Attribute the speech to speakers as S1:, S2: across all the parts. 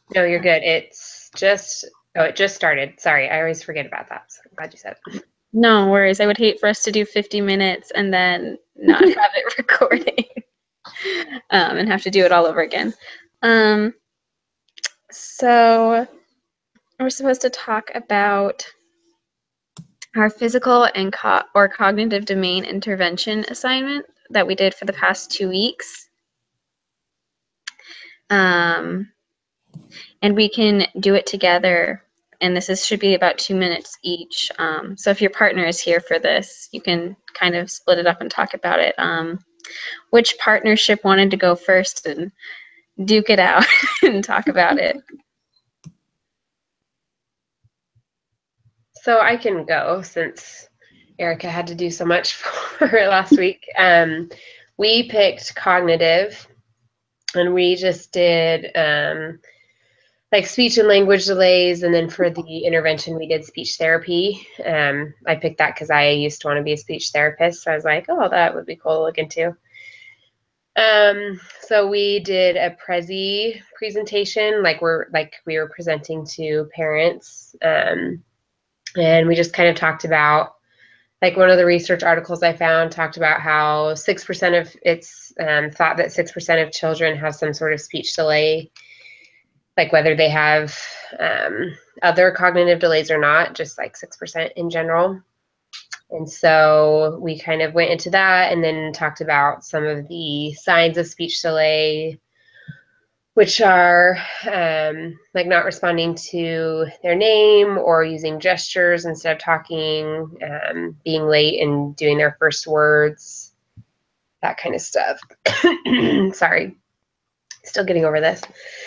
S1: No, you're good. It's just, oh, it just started. Sorry, I always forget about that. So I'm glad you said it.
S2: No worries. I would hate for us to do 50 minutes and then not have it recording and have to do it all over again. So we're supposed to talk about our physical and or cognitive domain intervention assignment that we did for the past 2 weeks. And we can do it together. And this should be about 2 minutes each. So if your partner is here for this, you can kind of split it up and talk about it. Which partnership wanted to go first and duke it out and talk about it?
S1: So I can go since Erica had to do so much for last week. We picked cognitive, and we just did like speech and language delays, and then for the intervention we did speech therapy. I picked that because I used to want to be a speech therapist, so I was like, oh, that would be cool to look into. So we did a Prezi presentation, like we were presenting to parents, and we just kind of talked about, like, one of the research articles I found talked about how 6% of it's thought that 6% of children have some sort of speech delay, like whether they have other cognitive delays or not, just like 6% in general. And so we kind of went into that and then talked about some of the signs of speech delay, which are like not responding to their name or using gestures instead of talking, being late and doing their first words, that kind of stuff. Sorry, still getting over this.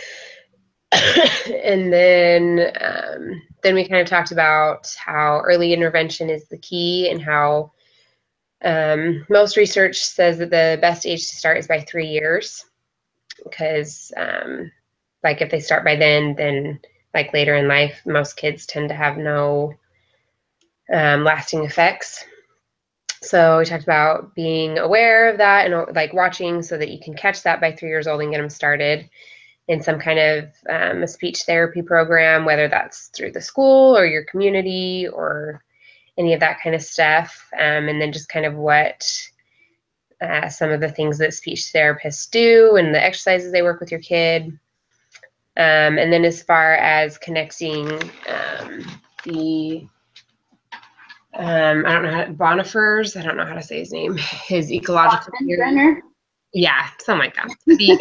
S1: And then we kind of talked about how early intervention is the key, and how most research says that the best age to start is by 3 years, because like if they start by then like later in life, most kids tend to have no lasting effects. So we talked about being aware of that and like watching so that you can catch that by 3 years old and get them started in some kind of a speech therapy program, whether that's through the school or your community or any of that kind of stuff. And then just kind of what some of the things that speech therapists do and the exercises they work with your kid. And then as far as connecting the I don't know how Bonifers, I don't know how to say his name, his ecological theory. Yeah, something like that. The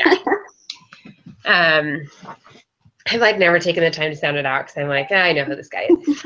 S1: guy. I've like never taken the time to sound it out because I'm like, I know who this guy is.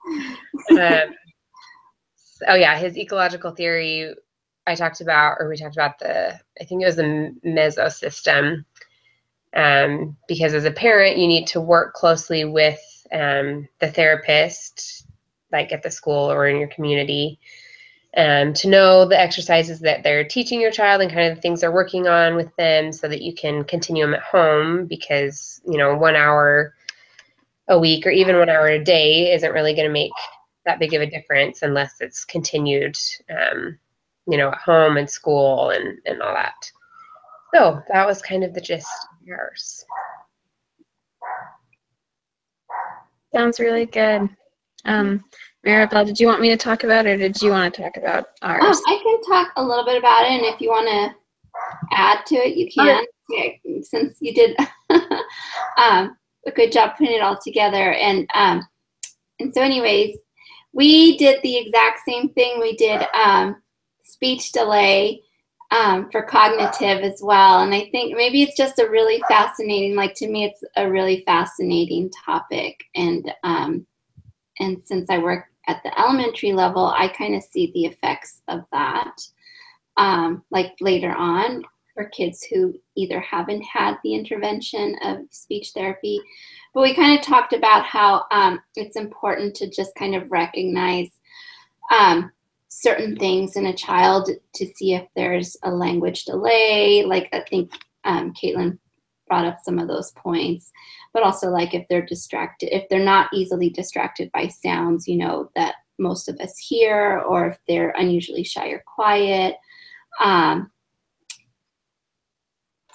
S1: Oh yeah, his ecological theory. We talked about I think it was the mesosystem. Because as a parent, you need to work closely with the therapist, like at the school or in your community, to know the exercises that they're teaching your child and kind of the things they're working on with them so that you can continue them at home, because, 1 hour a week or even 1 hour a day isn't really going to make that big of a difference unless it's continued, at home and school and all that. So that was kind of the gist of yours.
S2: Sounds really good. Maribel, did you want me to talk about it, or did you want to talk about ours?
S3: I can talk a little bit about it, and if you want to add to it, you can. Okay. Yeah, since you did a good job putting it all together. And so anyways, we did the exact same thing. We did speech delay for cognitive as well. And I think maybe it's just a really fascinating, like to me, it's a really fascinating topic. And since I work at the elementary level, I kind of see the effects of that, like later on for kids who either haven't had the intervention of speech therapy. But we kind of talked about how it's important to just kind of recognize certain things in a child to see if there's a language delay. Like I think Caitlin brought up some of those points, but also like if they're distracted, if they're not easily distracted by sounds, that most of us hear, or if they're unusually shy or quiet.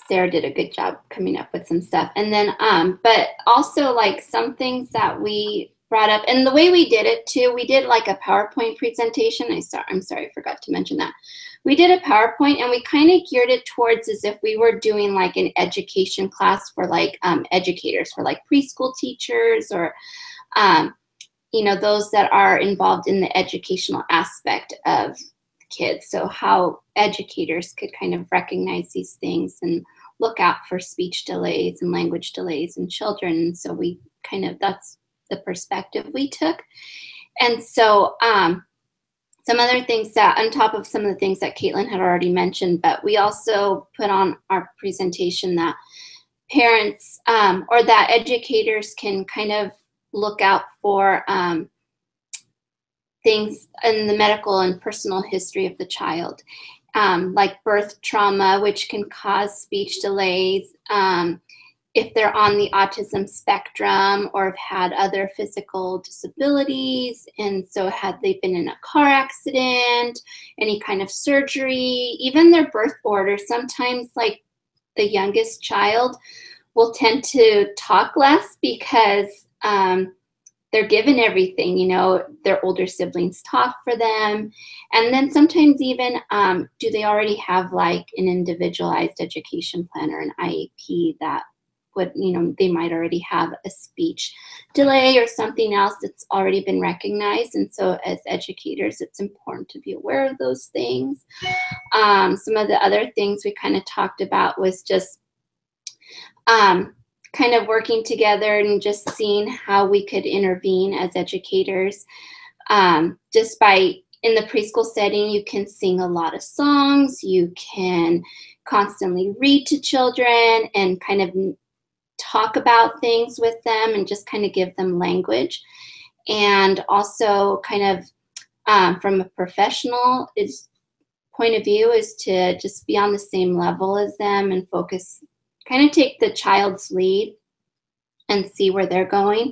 S3: Sarah did a good job coming up with some stuff. And then, but also like some things that we brought up, and the way we did it too, we did like a PowerPoint presentation. I'm sorry, I forgot to mention that. We did a PowerPoint, and we kind of geared it towards as if we were doing like an education class for like educators, for like preschool teachers, or you know, those that are involved in the educational aspect of kids. So how educators could kind of recognize these things and look out for speech delays and language delays in children. And so we kind of, that's the perspective we took. And so some other things that, on top of some of the things that Caitlin had already mentioned, but we also put on our presentation that parents or that educators can kind of look out for things in the medical and personal history of the child, like birth trauma, which can cause speech delays, if they're on the autism spectrum or have had other physical disabilities, and so had they been in a car accident, any kind of surgery, even their birth order. Sometimes like the youngest child will tend to talk less because they're given everything, you know, their older siblings talk for them. And then sometimes even, do they already have like an individualized education plan or an IEP that would, you know, they might already have a speech delay or something else that's already been recognized. And so as educators, it's important to be aware of those things. Some of the other things we kind of talked about was just kind of working together and just seeing how we could intervene as educators. Just by, in the preschool setting, you can sing a lot of songs, you can constantly read to children and kind of talk about things with them and just kind of give them language. And also kind of from a professional point of view is to just be on the same level as them and focus, kind of take the child's lead and see where they're going.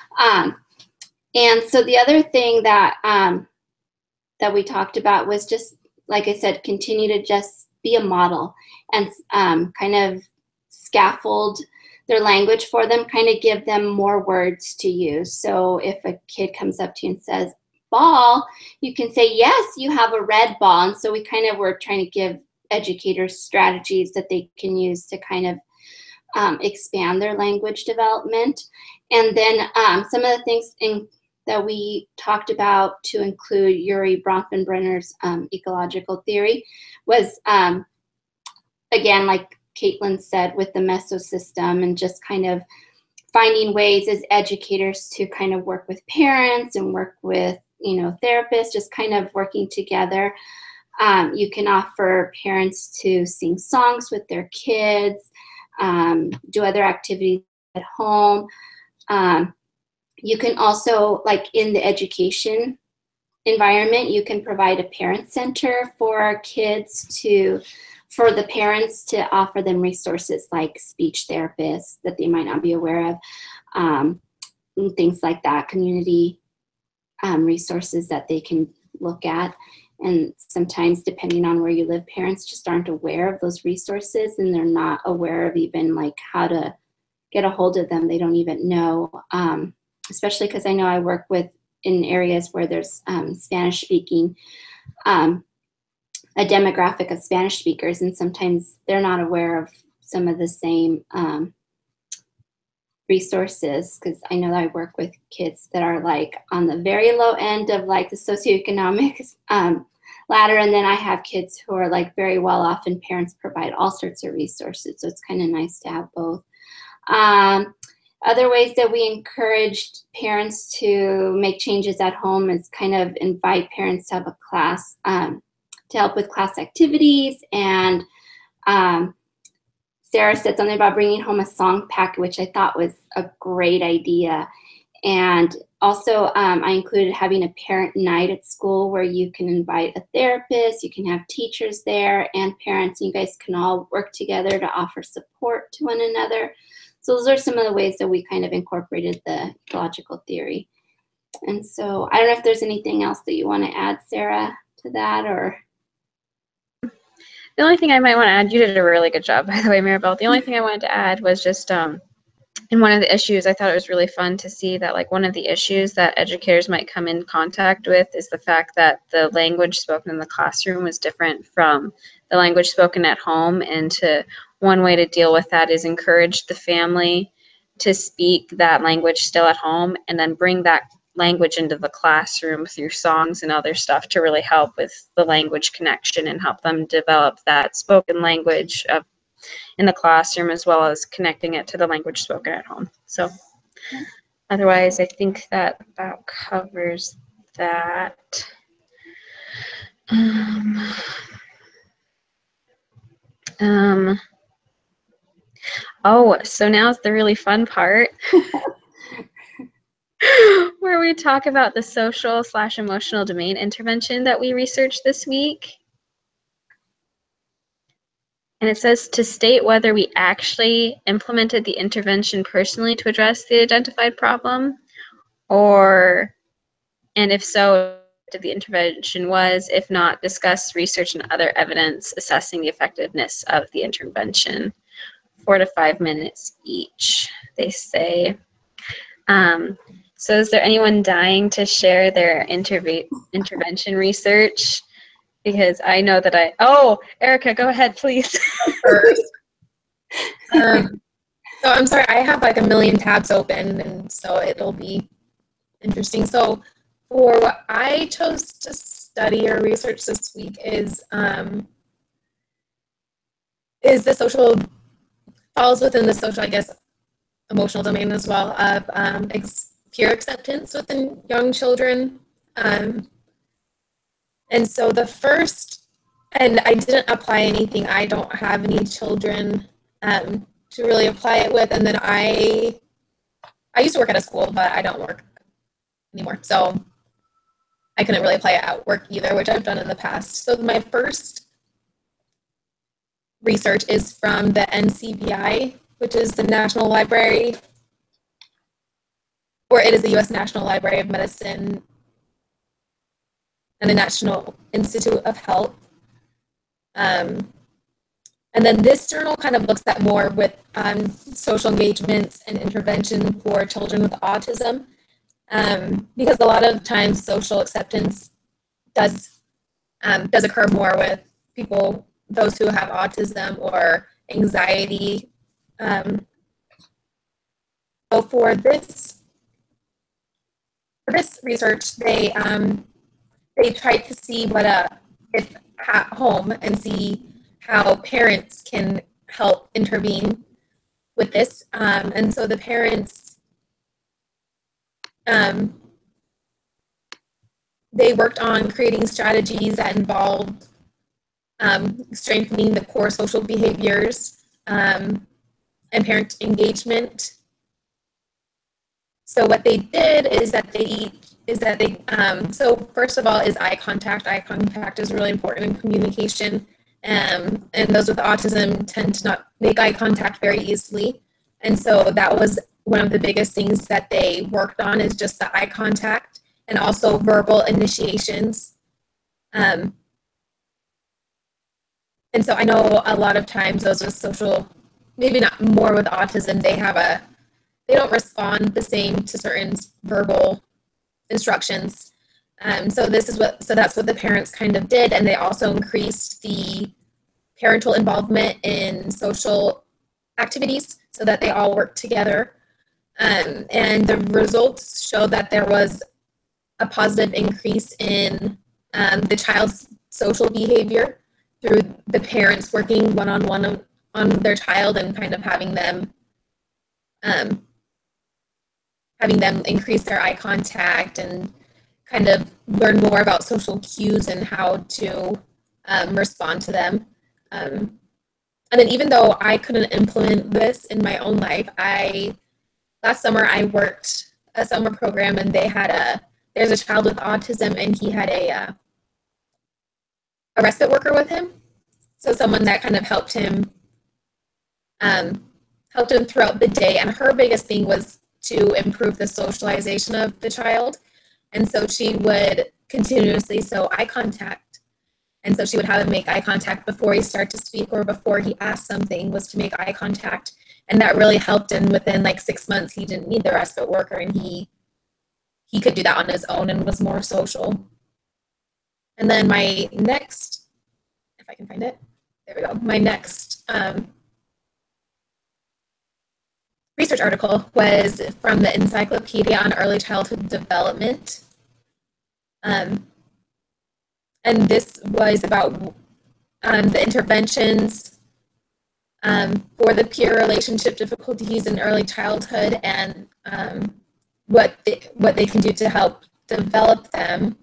S3: And so the other thing that that we talked about was just, like I said, continue to just be a model and kind of scaffold their language for them, kind of give them more words to use. So if a kid comes up to you and says, ball, you can say, yes, you have a red ball. And so we kind of were trying to give educators strategies that they can use to kind of expand their language development. And then some of the things that we talked about to include Urie Bronfenbrenner's ecological theory was, again, like Caitlin said, with the mesosystem and just kind of finding ways as educators to kind of work with parents and work with, you know, therapists, just kind of working together. You can offer parents to sing songs with their kids, do other activities at home. You can also, like in the education environment, you can provide a parent center for kids to, for the parents to offer them resources like speech therapists that they might not be aware of, and things like that, community resources that they can look at. And sometimes, depending on where you live, parents just aren't aware of those resources, and they're not aware of even like how to get a hold of them. They don't even know, especially because I know I work with in areas where there's Spanish speaking, a demographic of Spanish speakers, and sometimes they're not aware of some of the same resources, because I know that I work with kids that are like on the very low end of like the socioeconomic ladder, and then I have kids who are like very well off, and parents provide all sorts of resources, so it's kind of nice to have both. Other ways that we encouraged parents to make changes at home is kind of invite parents to have a class to help with class activities. And Sarah said something about bringing home a song packet, which I thought was a great idea. And also I included having a parent night at school where you can invite a therapist, you can have teachers there and parents, and you guys can all work together to offer support to one another. So those are some of the ways that we kind of incorporated the ecological theory. And so I don't know if there's anything else that you want to add, Sarah, to that, or?
S2: The only thing I might want to add, you did a really good job, by the way, Maribel. The only thing I wanted to add was just in one of the issues, I thought it was really fun to see that like one of the issues that educators might come in contact with is the fact that the language spoken in the classroom is different from the language spoken at home. And one way to deal with that is encourage the family to speak that language still at home and then bring that language into the classroom through songs and other stuff to really help with the language connection and help them develop that spoken language in the classroom as well as connecting it to the language spoken at home. So otherwise, I think that about covers that. Oh, so now's the really fun part where we talk about the social/emotional domain intervention that we researched this week. And it says to state whether we actually implemented the intervention personally to address the identified problem, and if so, what the intervention was. If not, discuss research and other evidence assessing the effectiveness of the intervention. 4 to 5 minutes each, they say. So is there anyone dying to share their intervention research? Because I know that oh, Erica, go ahead, please.
S4: First. So I'm sorry, I have like a million tabs open, and so it'll be interesting. So for what I chose to study or research this week is the social, falls within the social, I guess, emotional domain as well, of peer acceptance within young children. And so the first, and I didn't apply anything, I don't have any children to really apply it with. And then I used to work at a school, but I don't work anymore. So I couldn't really apply it at work either, which I've done in the past. So my first research is from the NCBI, which is the National Library, or it is the U.S. National Library of Medicine and the National Institute of Health. And then this journal kind of looks at more with social engagements and intervention for children with autism, because a lot of times social acceptance does occur more with those who have autism or anxiety. So for this research, they tried to see if at home and see how parents can help intervene with this. And so the parents, they worked on creating strategies that involved strengthening the core social behaviors and parent engagement. So what they did is that so first of all is eye contact. Eye contact is really important in communication. And those with autism tend to not make eye contact very easily. And so that was one of the biggest things that they worked on, is just the eye contact, and also verbal initiations. And so I know a lot of times those with social, maybe not more with autism, they don't respond the same to certain verbal instructions. So that's what the parents kind of did, and they also increased the parental involvement in social activities so that they all worked together. And the results show that there was a positive increase in the child's social behavior through the parents working one-on-one on their child and kind of having them increase their eye contact and kind of learn more about social cues and how to respond to them. And then even though I couldn't implement this in my own life, last summer I worked a summer program, and there's a child with autism, and he had a respite worker with him. So someone that kind of helped him throughout the day. And her biggest thing was to improve the socialization of the child. And so she would continuously show eye contact And so she would have him make eye contact before he started to speak or before he asked something, was to make eye contact. And that really helped. And within like 6 months, he didn't need the respite worker, and he could do that on his own and was more social. And then my next, if I can find it, there we go. My next research article was from the Encyclopedia on Early Childhood Development. And this was about the interventions for the peer relationship difficulties in early childhood, and what they can do to help develop them.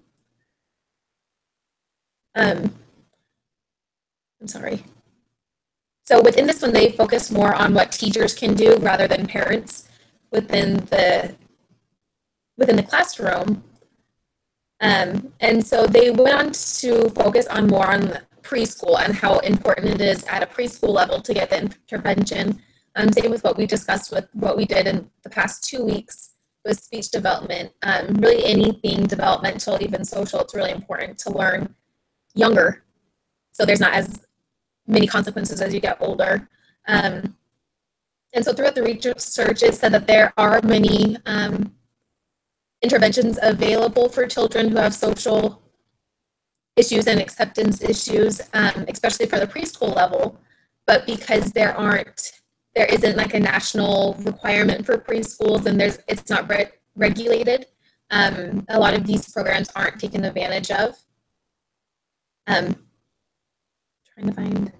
S4: I'm sorry. So within this one, they focus more on what teachers can do rather than parents within the classroom. And so they went on to focus on more on preschool and how important it is at a preschool level to get the intervention. Same with what we discussed with what we did in the past 2 weeks with speech development. Really anything developmental, even social, it's really important to learn younger, so there's not as many consequences as you get older. And so throughout the research, it said that there are many interventions available for children who have social issues and acceptance issues, especially for the preschool level. But because there isn't like a national requirement for preschools, and it's not regulated, a lot of these programs aren't taken advantage of. Trying to find.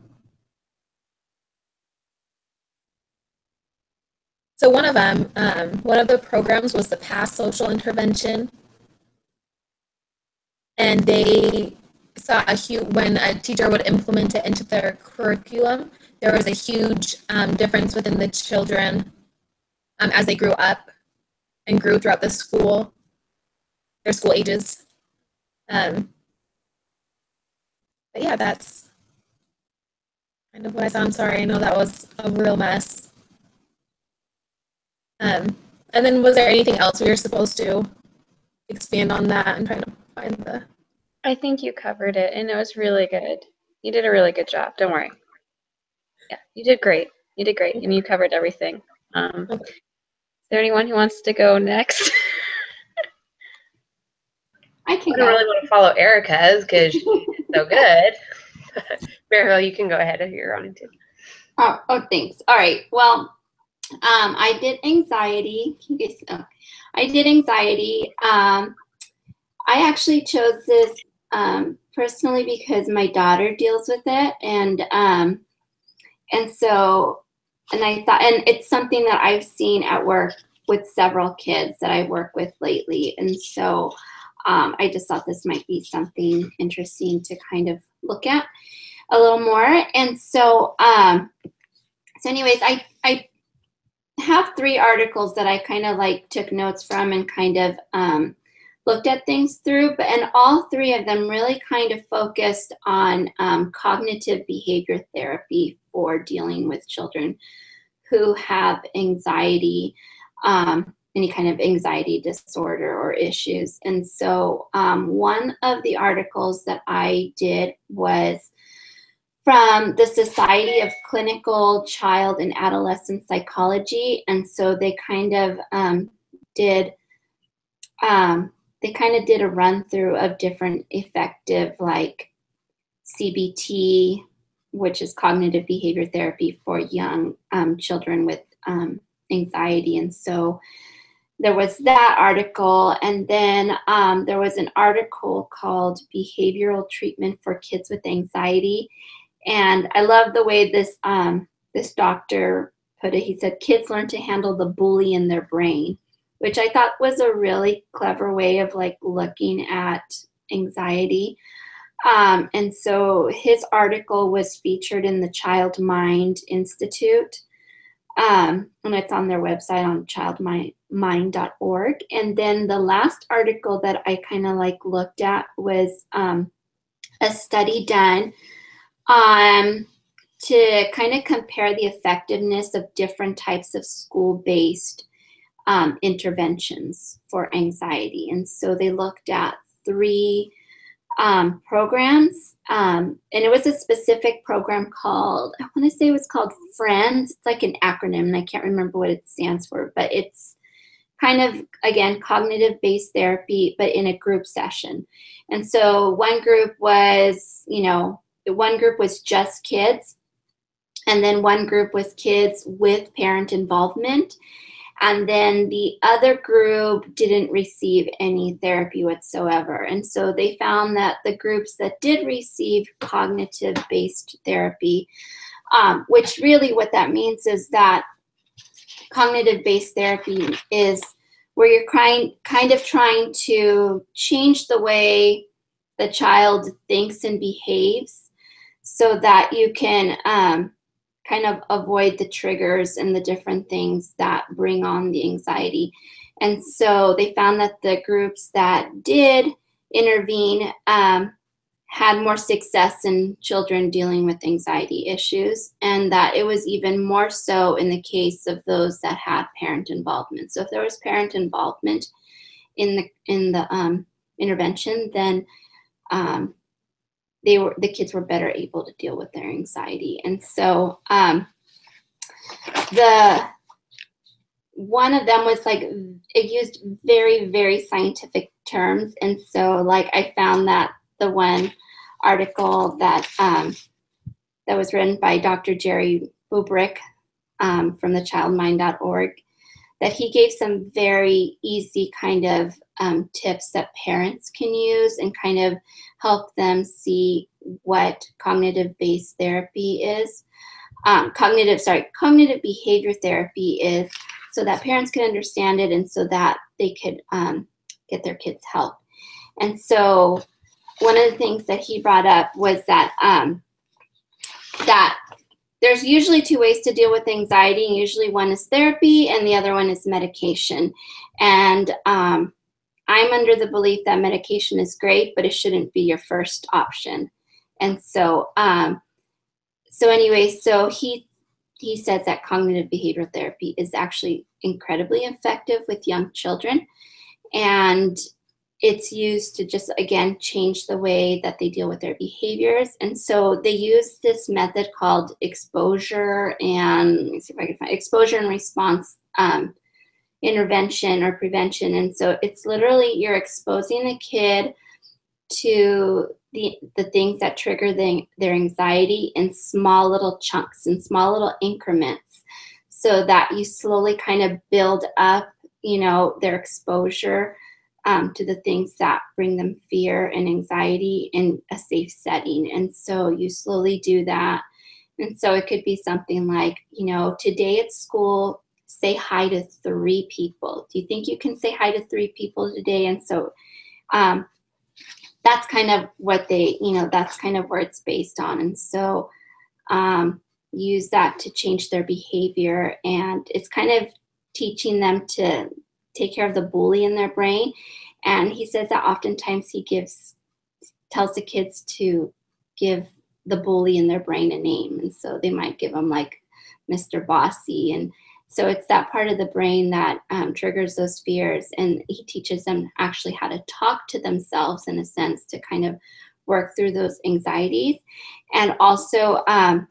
S4: So one of the programs was the PASS social intervention, and they saw when a teacher would implement it into their curriculum, there was a huge difference within the children as they grew up and grew throughout their school ages. But yeah, that's kind of what I saw. I'm sorry, I know that was a real mess. And then was there anything else we were supposed to expand on that and try to find the...
S2: I think you covered it, and it was really good. You did a really good job. Don't worry. Yeah, you did great. You did great, and you covered everything.
S4: Okay.
S2: Is there anyone who wants to go next?
S3: I can
S1: I don't
S3: go.
S1: really want to follow Erica's because she's so good. Maribel, you can go ahead if you're wanting to.
S3: Oh, thanks. All right. Well, I did anxiety. I did anxiety. I actually chose this personally because my daughter deals with it, and I thought, and it's something that I've seen at work with several kids that I work with lately, and so I just thought this might be something interesting to kind of look at a little more. And so, anyways, I have 3 articles that I kind of like took notes from and kind of looked at things through, and all 3 of them really kind of focused on cognitive behavior therapy for dealing with children who have anxiety, any kind of anxiety disorder or issues. And so one of the articles that I did was from the Society of Clinical Child and Adolescent Psychology. And so they kind of did a run through of different effective, like CBT, which is cognitive behavior therapy for young children with anxiety. And so there was that article, and then there was an article called Behavioral Treatment for Kids with Anxiety. And I love the way this doctor put it. He said, kids learn to handle the bully in their brain, which I thought was a really clever way of like looking at anxiety. And so his article was featured in the Child Mind Institute, and it's on their website on childmind.org. And then the last article that I kind of like looked at was a study done to kind of compare the effectiveness of different types of school-based interventions for anxiety. And so they looked at 3 programs. And it was a specific program called, I want to say it was called FRIENDS. It's like an acronym, and I can't remember what it stands for, but it's kind of, again, cognitive-based therapy, but in a group session. And so one group was, one group was just kids, and then one group was kids with parent involvement. And then the other group didn't receive any therapy whatsoever. And so they found that the groups that did receive cognitive-based therapy, which really what that means is that cognitive-based therapy is where you're kind of trying to change the way the child thinks and behaves so that you can kind of avoid the triggers and the different things that bring on the anxiety. And so they found that the groups that did intervene had more success in children dealing with anxiety issues, and that it was even more so in the case of those that had parent involvement. So if there was parent involvement in the intervention, then the kids were better able to deal with their anxiety. And so one of them was like, it used very, very scientific terms. And so like I found that the one article that that was written by Dr. Jerry Bubrick from thechildmind.org, that he gave some very easy kind of tips that parents can use and kind of help them see what cognitive-based therapy is. Cognitive behavior therapy is, so that parents can understand it and so that they could get their kids help. And so one of the things that he brought up was that that there's usually two ways to deal with anxiety. Usually one is therapy and the other one is medication. And I'm under the belief that medication is great, but it shouldn't be your first option. And so, so he says that cognitive behavioral therapy is actually incredibly effective with young children. And it's used to just, again, change the way that they deal with their behaviors. And so they use this method called exposure and, let me see if I can find exposure and response intervention or prevention. And so it's literally you're exposing the kid to the things that trigger their anxiety in small little chunks, in small little increments, so that you slowly kind of build up, their exposure to the things that bring them fear and anxiety in a safe setting. And so you slowly do that. And so it could be something like, today at school, say hi to 3 people. Do you think you can say hi to 3 people today? And so that's kind of what that's kind of where it's based on. And so use that to change their behavior. And it's kind of teaching them to take care of the bully in their brain. And he says that oftentimes he tells the kids to give the bully in their brain a name. And so they might give them like Mr. Bossy. And so it's that part of the brain that triggers those fears. And he teaches them actually how to talk to themselves in a sense to kind of work through those anxieties. And also,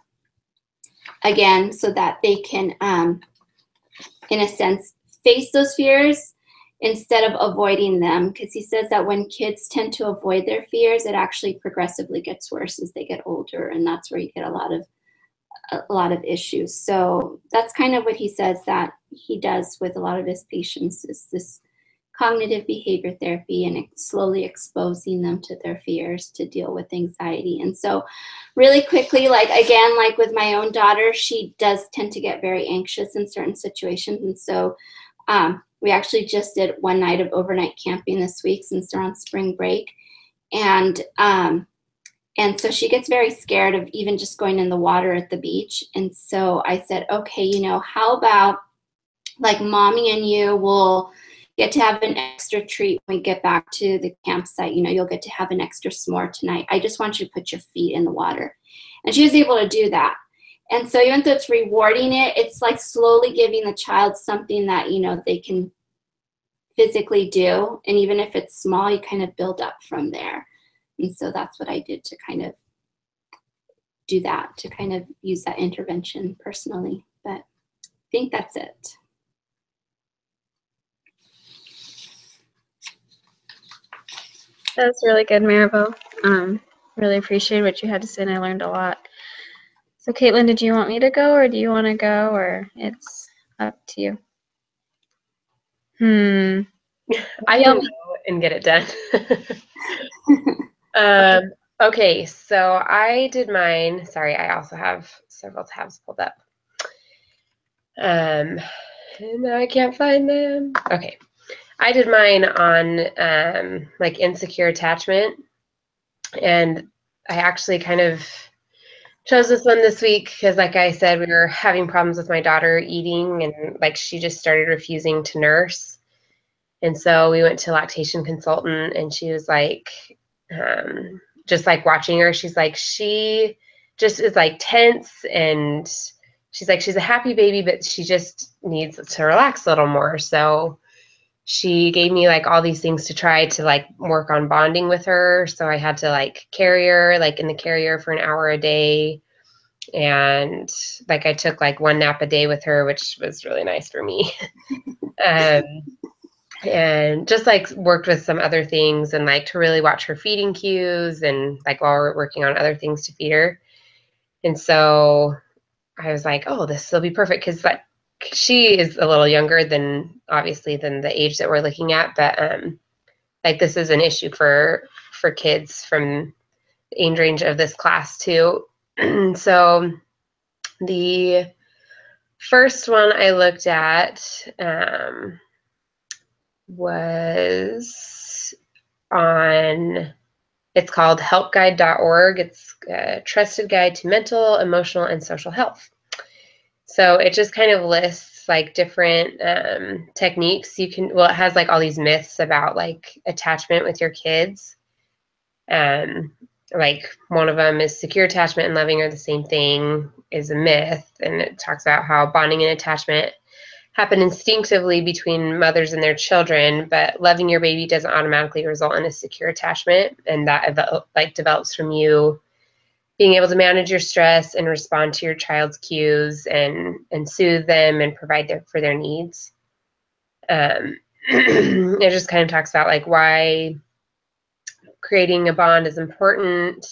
S3: again, so that they can, in a sense, face those fears instead of avoiding them, because he says that when kids tend to avoid their fears, it actually progressively gets worse as they get older, and that's where you get a lot of issues. So that's kind of what he says that he does with a lot of his patients, is this cognitive behavior therapy and slowly exposing them to their fears to deal with anxiety. And so really quickly, like with my own daughter, she does tend to get very anxious in certain situations. And so we actually just did one night of overnight camping this week since they're on spring break. And so she gets very scared of even just going in the water at the beach. And so I said, okay, how about like mommy and you will get to have an extra treat when we get back to the campsite. You'll get to have an extra s'more tonight. I just want you to put your feet in the water. And she was able to do that. And so even though it's rewarding it's like slowly giving the child something that, they can physically do. And even if it's small, you kind of build up from there. And so that's what I did to kind of do that, to kind of use that intervention personally. But I think that's it.
S2: That's really good, Maribel. Really appreciate what you had to say, and I learned a lot. So, Caitlin, did you want me to go, or do you want to go, or it's up to you?
S1: I can go and get it done. Okay, so I did mine. Sorry, I also have several tabs pulled up. And now I can't find them. Okay, I did mine on like insecure attachment, and I actually kind of chose this one this week because, like I said, we were having problems with my daughter eating, and like she just started refusing to nurse. And so we went to lactation consultant, and she was like, just like watching her, she's like, she just is like tense, and she's like, she's a happy baby, but she just needs to relax a little more. So she gave me like all these things to try to like work on bonding with her. So I had to like carry her like in the carrier for an hour a day. And like I took like one nap a day with her, which was really nice for me. And just like worked with some other things, and like to really watch her feeding cues, and like while we're working on other things to feed her. And so I was like, oh, this will be perfect, because like she is a little younger than obviously than the age that we're looking at, but like this is an issue for kids from the age range of this class too. So the first one I looked at was on, it's called helpguide.org. It's a trusted guide to mental, emotional, and social health. So it just kind of lists like different techniques you can, well, it has like all these myths about like attachment with your kids. Like one of them is secure attachment and loving are the same thing is a myth. And it talks about how bonding and attachment happen instinctively between mothers and their children, but loving your baby doesn't automatically result in a secure attachment. And that like develops from you being able to manage your stress and respond to your child's cues and soothe them and provide for their needs. It just kind of talks about like why creating a bond is important.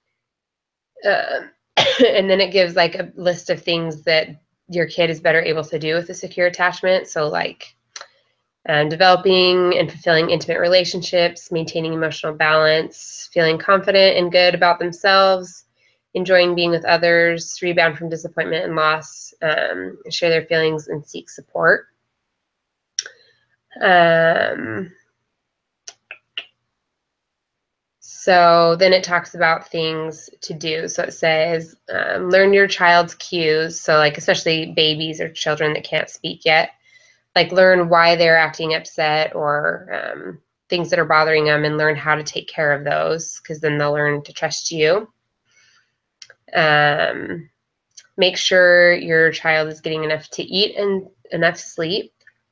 S1: And then it gives like a list of things that your kid is better able to do with a secure attachment. So like developing and fulfilling intimate relationships, maintaining emotional balance, feeling confident and good about themselves, enjoying being with others, rebound from disappointment and loss, share their feelings and seek support. So then it talks about things to do. So it says, learn your child's cues. So like especially babies or children that can't speak yet, like learn why they're acting upset or things that are bothering them, and learn how to take care of those, because then they'll learn to trust you. Make sure your child is getting enough to eat and enough sleep.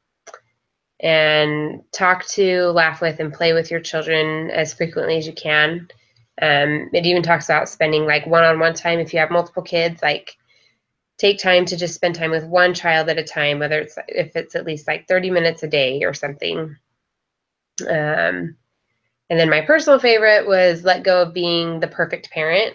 S1: And talk to, laugh with, and play with your children as frequently as you can. It even talks about spending like one-on-one time. If you have multiple kids, like take time to just spend time with one child at a time, whether it's if it's at least like 30 minutes a day or something. And then my personal favorite was let go of being the perfect parent.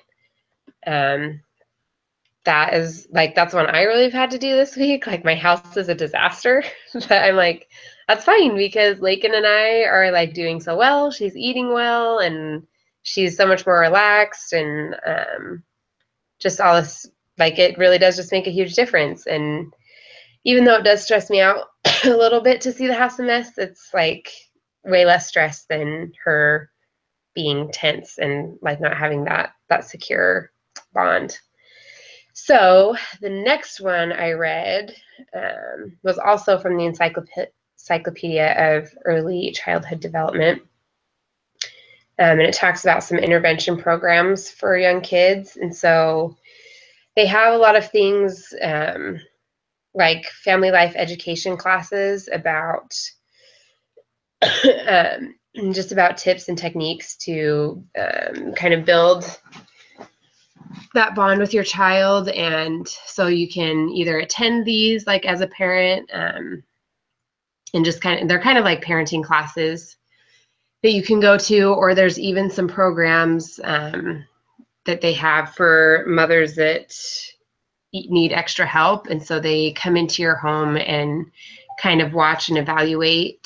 S1: That is like, that's one I really have had to do this week. Like my house is a disaster, but I'm like, that's fine, because Lakin and I are like doing so well. She's eating well, and she's so much more relaxed, and just all this, like it really does just make a huge difference. And even though it does stress me out a little bit to see the house a mess, it's like way less stress than her being tense and like not having that secure bond. So the next one I read was also from the Encyclopedia of Early Childhood Development. And it talks about some intervention programs for young kids. And so they have a lot of things like family life education classes about just about tips and techniques to kind of build that bond with your child. And so you can either attend these like as a parent and just they're kind of like parenting classes that you can go to, or there's even some programs that they have for mothers that need extra help. And so they come into your home and kind of watch and evaluate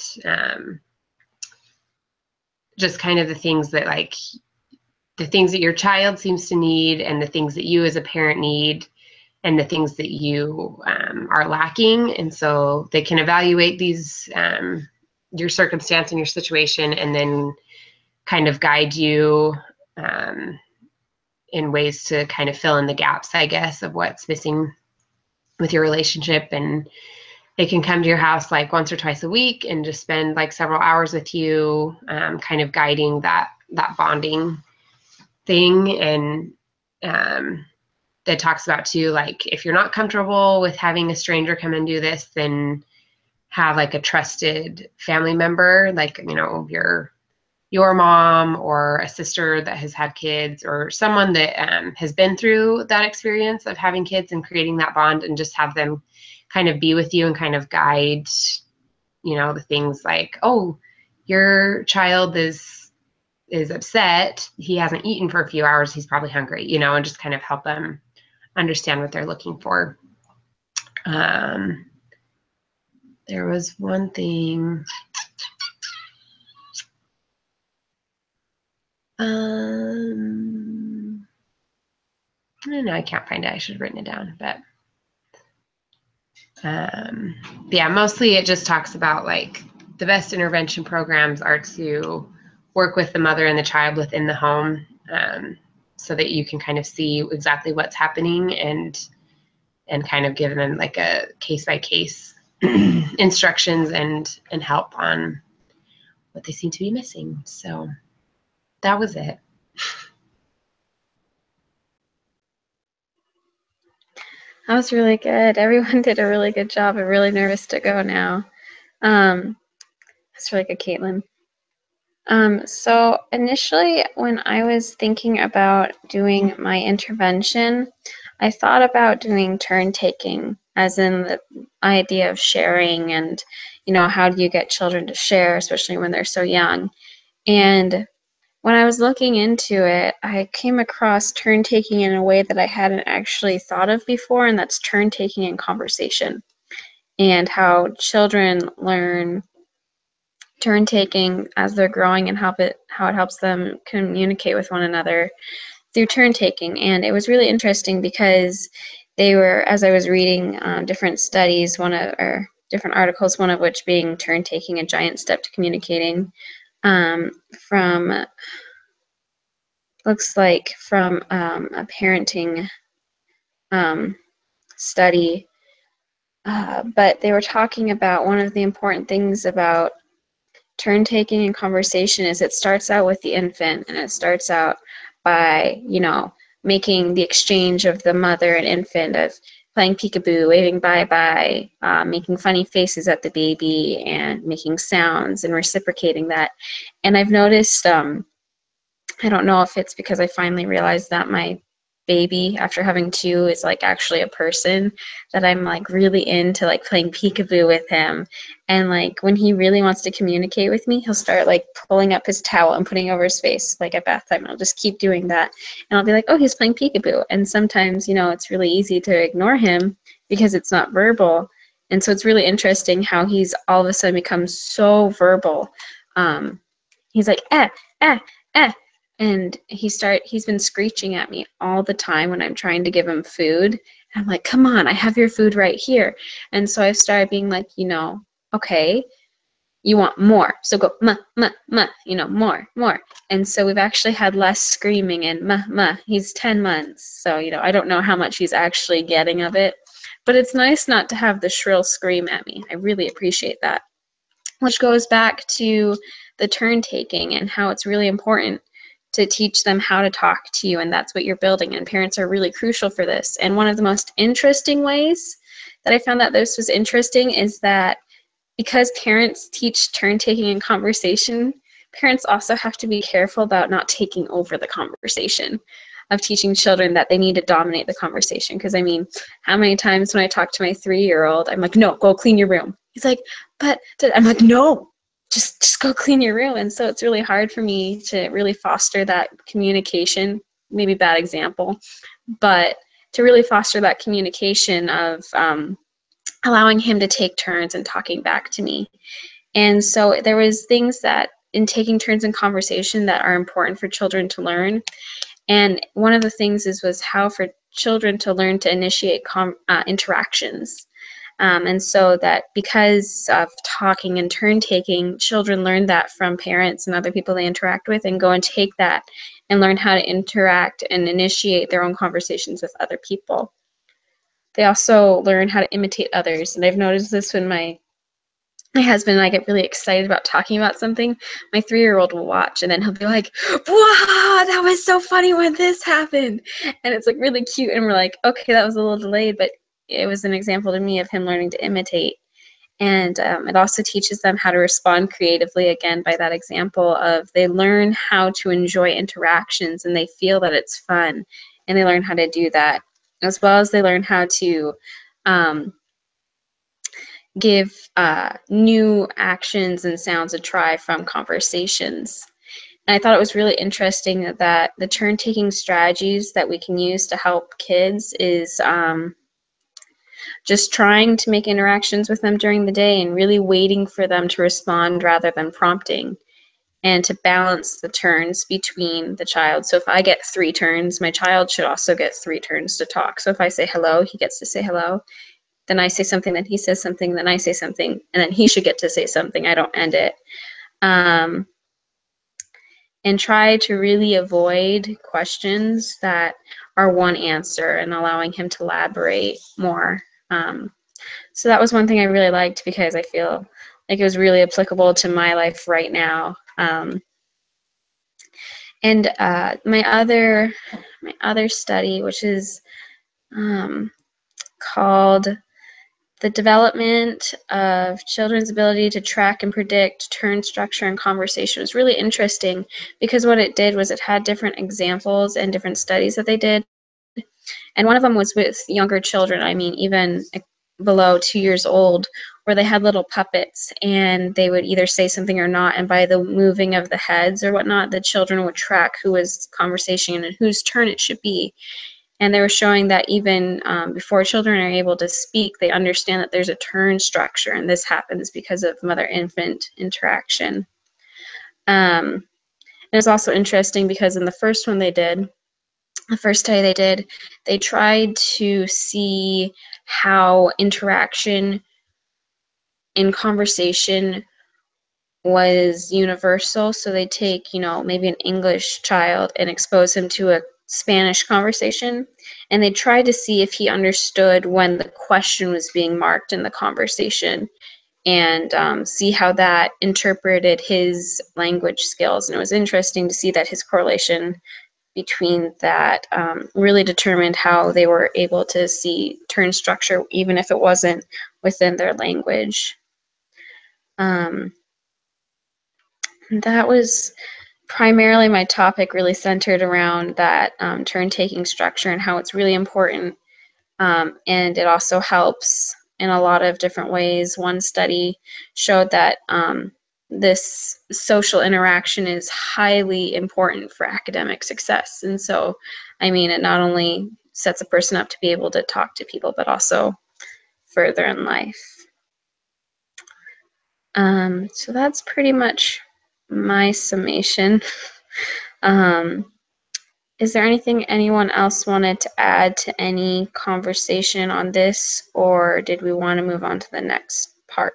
S1: just kind of the things that your child seems to need, and the things that you as a parent need, and the things that you are lacking. And so they can evaluate these, your circumstance and your situation, and then kind of guide you in ways to kind of fill in the gaps, I guess, of what's missing with your relationship. And they can come to your house like once or twice a week and just spend like several hours with you, kind of guiding that bonding thing. And that talks about too, like, if you're not comfortable with having a stranger come and do this, then have like a trusted family member, like, you know, your mom or a sister that has had kids, or someone that has been through that experience of having kids and creating that bond, and just have them kind of be with you and kind of guide, you know, the things like, oh, your child is upset, he hasn't eaten for a few hours, he's probably hungry, you know, and just kind of help them understand what they're looking for. There was one thing. I don't know, I can't find it. I should have written it down, but yeah, mostly it just talks about like the best intervention programs are to work with the mother and the child within the home, so that you can kind of see exactly what's happening and kind of give them like a case-by-case instructions and help on what they seem to be missing. So that was it.
S2: That was really good. Everyone did a really good job. I'm really nervous to go now. That's really good, Caitlin. So initially, when I was thinking about doing my intervention, I thought about doing turn taking, as in the idea of sharing, and, you know, how do you get children to share, especially when they're so young. And when I was looking into it, I came across turn taking in a way that I hadn't actually thought of before, and that's turn taking in conversation, and how children learn turn taking as they're growing, and how it helps them communicate with one another through turn taking. And it was really interesting because they were, as I was reading different studies, or different articles, one of which being Turn Taking, a Giant Step to Communicating, from looks like from a parenting study, but they were talking about one of the important things about turn taking and conversation is it starts out with the infant, and it starts out by, you know, making the exchange of the mother and infant, of playing peekaboo, waving bye-bye, making funny faces at the baby, and making sounds and reciprocating that. And I've noticed, I don't know if it's because I finally realized that my baby, after having two, is like actually a person, that I'm like really into like playing peekaboo with him. And like when he really wants to communicate with me, he'll start like pulling up his towel and putting over his face like at bath time, and I'll just keep doing that. And I'll be like, oh, he's playing peekaboo. And sometimes, you know, it's really easy to ignore him because it's not verbal. And so it's really interesting how he's all of a sudden becomes so verbal. He's like, eh, eh, eh. And he's been screeching at me all the time when I'm trying to give him food. And I'm like, come on, I have your food right here. And so I started being like, you know, okay, you want more. So go, ma, ma, ma, you know, more. And so we've actually had less screaming and ma, ma. He's 10 months. So, you know, I don't know how much he's actually getting of it. But it's nice not to have the shrill scream at me. I really appreciate that. Which goes back to the turn taking and how it's really important to teach them how to talk to you, and that's what you're building, and parents are really crucial for this. And one of the most interesting ways that I found that this was interesting is that because parents teach turn taking and conversation, parents also have to be careful about not taking over the conversation, of teaching children that they need to dominate the conversation. Because I mean, how many times when I talk to my 3-year-old, I'm like, no, go clean your room. He's like, but I'm like, no, just go clean your room. And so it's really hard for me to really foster that communication, maybe bad example, but to really foster that communication of allowing him to take turns and talking back to me. And so there was things that in taking turns in conversation that are important for children to learn. And one of the things was how for children to learn to initiate interactions. And so that because of talking and turn taking, children learn that from parents and other people they interact with, and go and take that and learn how to interact and initiate their own conversations with other people. They also learn how to imitate others. And I've noticed this when my husband and I get really excited about talking about something. My 3-year-old will watch, and then he'll be like, wow, that was so funny when this happened. And it's like really cute. And we're like, okay, that was a little delayed, but it was an example to me of him learning to imitate. And it also teaches them how to respond creatively, again, by that example of they learn how to enjoy interactions and they feel that it's fun, and they learn how to do that, as well as they learn how to give new actions and sounds a try from conversations. And I thought it was really interesting that the turn-taking strategies that we can use to help kids is just trying to make interactions with them during the day and really waiting for them to respond rather than prompting, and to balance the turns between the child. So if I get 3 turns, my child should also get 3 turns to talk. So if I say hello, he gets to say hello. Then I say something, then he says something, then I say something, and then he should get to say something. I don't end it. And try to really avoid questions that are one answer and allowing him to elaborate more. So that was one thing I really liked, because I feel like it was really applicable to my life right now. And my other study, which is called The Development of Children's Ability to Track and Predict Turn Structure and Conversation, was really interesting, because what it did was it had different examples and different studies that they did. And one of them was with younger children, I mean, even below 2 years old, where they had little puppets and they would either say something or not. And by the moving of the heads or whatnot, the children would track who was conversation and whose turn it should be. And they were showing that even before children are able to speak, they understand that there's a turn structure, and this happens because of mother-infant interaction. And it's also interesting because in the first study they did, they tried to see how interaction in conversation was universal. So they take, maybe an English child and expose him to a Spanish conversation, and they tried to see if he understood when the question was being marked in the conversation, and see how that interpreted his language skills. And it was interesting to see that his correlation between that really determined how they were able to see turn structure, even if it wasn't within their language. That was primarily my topic, really centered around that turn-taking structure and how it's really important. And it also helps in a lot of different ways. One study showed that this social interaction is highly important for academic success. And so, I mean, it not only sets a person up to be able to talk to people, but also further in life. So that's pretty much my summation. Is there anything anyone else wanted to add to any conversation on this, or did we want to move on to the next part?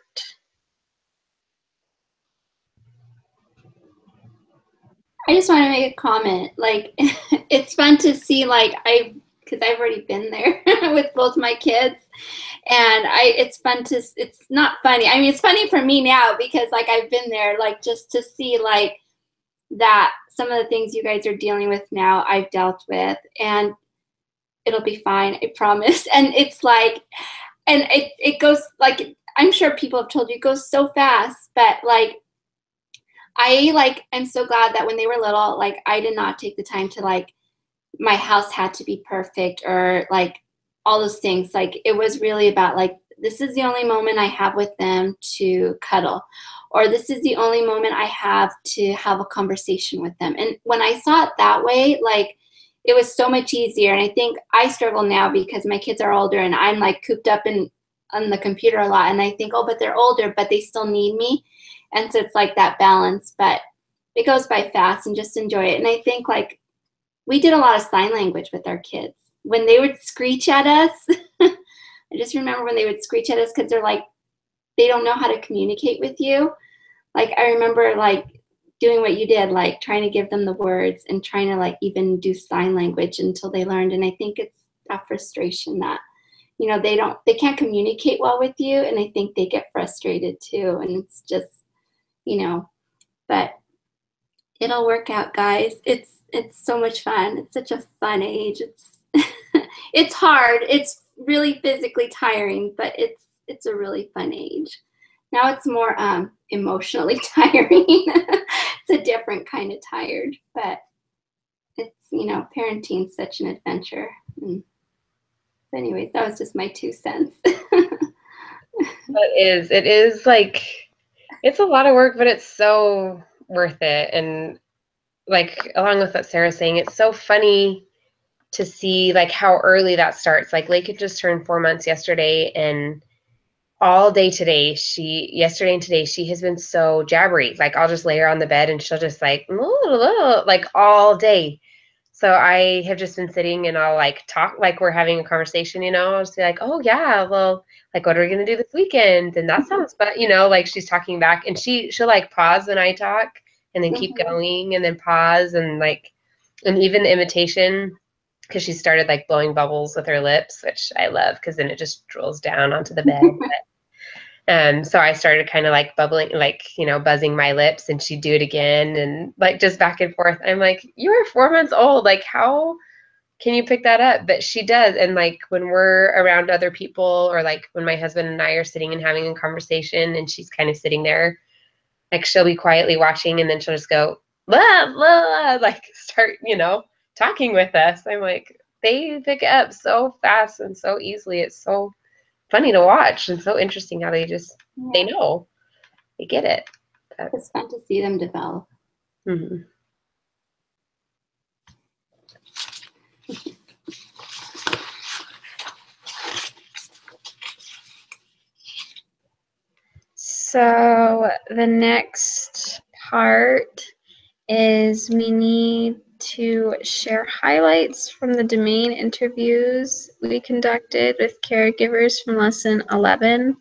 S3: I just want to make a comment. Like, it's fun to see, like, because I've already been there with both my kids, and it's fun to, it's not funny. I mean, it's funny for me now because, like, I've been there, like, just to see, like, that some of the things you guys are dealing with now, I've dealt with, and it'll be fine, I promise. And it's like, and it goes, like, I'm sure people have told you, it goes so fast, but, like, I'm so glad that when they were little, like, I did not take the time to, like, my house had to be perfect or like all those things. Like, it was really about like, this is the only moment I have with them to cuddle, or this is the only moment I have to have a conversation with them. And when I saw it that way, like, it was so much easier. And I think I struggle now because my kids are older and I'm like cooped up on the computer a lot. And I think, oh, but they're older, but they still need me. And so it's like that balance, but it goes by fast, and just enjoy it. And I think like we did a lot of sign language with our kids. When they would screech at us, I just remember when they would screech at us because they're like, they don't know how to communicate with you. Like, I remember like doing what you did, like trying to give them the words and trying to like even do sign language until they learned. And I think it's that frustration that, you know, they can't communicate well with you. And I think they get frustrated too. And it's just, you know, but it'll work out, guys. It's so much fun. It's such a fun age. It's it's hard. It's really physically tiring, but it's a really fun age. Now it's more emotionally tiring. It's a different kind of tired, but it's, you know, parenting's such an adventure. But anyways, that was just my 2 cents.
S1: It is like, it's a lot of work, but it's so worth it. And like, along with what Sarah's saying, it's so funny to see like how early that starts. Like, Lake had just turned 4 months yesterday, and all day today, yesterday and today, she has been so jabbery. Like, I'll just lay her on the bed and she'll just like all day. So I have just been sitting and I'll like talk like we're having a conversation, you know. I'll just be like, oh yeah, well, like, what are we gonna do this weekend? And that sounds fun, you know, like she's talking back, and she'll like pause when I talk and then keep going and then pause, and like, and even the imitation, because she started like blowing bubbles with her lips, which I love because then it just drools down onto the bed. So I started kind of like bubbling, like, you know, buzzing my lips, and she'd do it again, and like just back and forth. I'm like, you are 4 months old. Like, how can you pick that up? But she does. And like, when we're around other people, or like when my husband and I are sitting and having a conversation and she's kind of sitting there, like, she'll be quietly watching, and then she'll just go, blah, blah, like start, you know, talking with us. I'm like, they pick it up so fast and so easily. It's so funny to watch and so interesting how they just, they know, they get it.
S3: It's fun to see them develop.
S1: Mm-hmm.
S2: So the next part is we need to share highlights from the domain interviews we conducted with caregivers from lesson 11.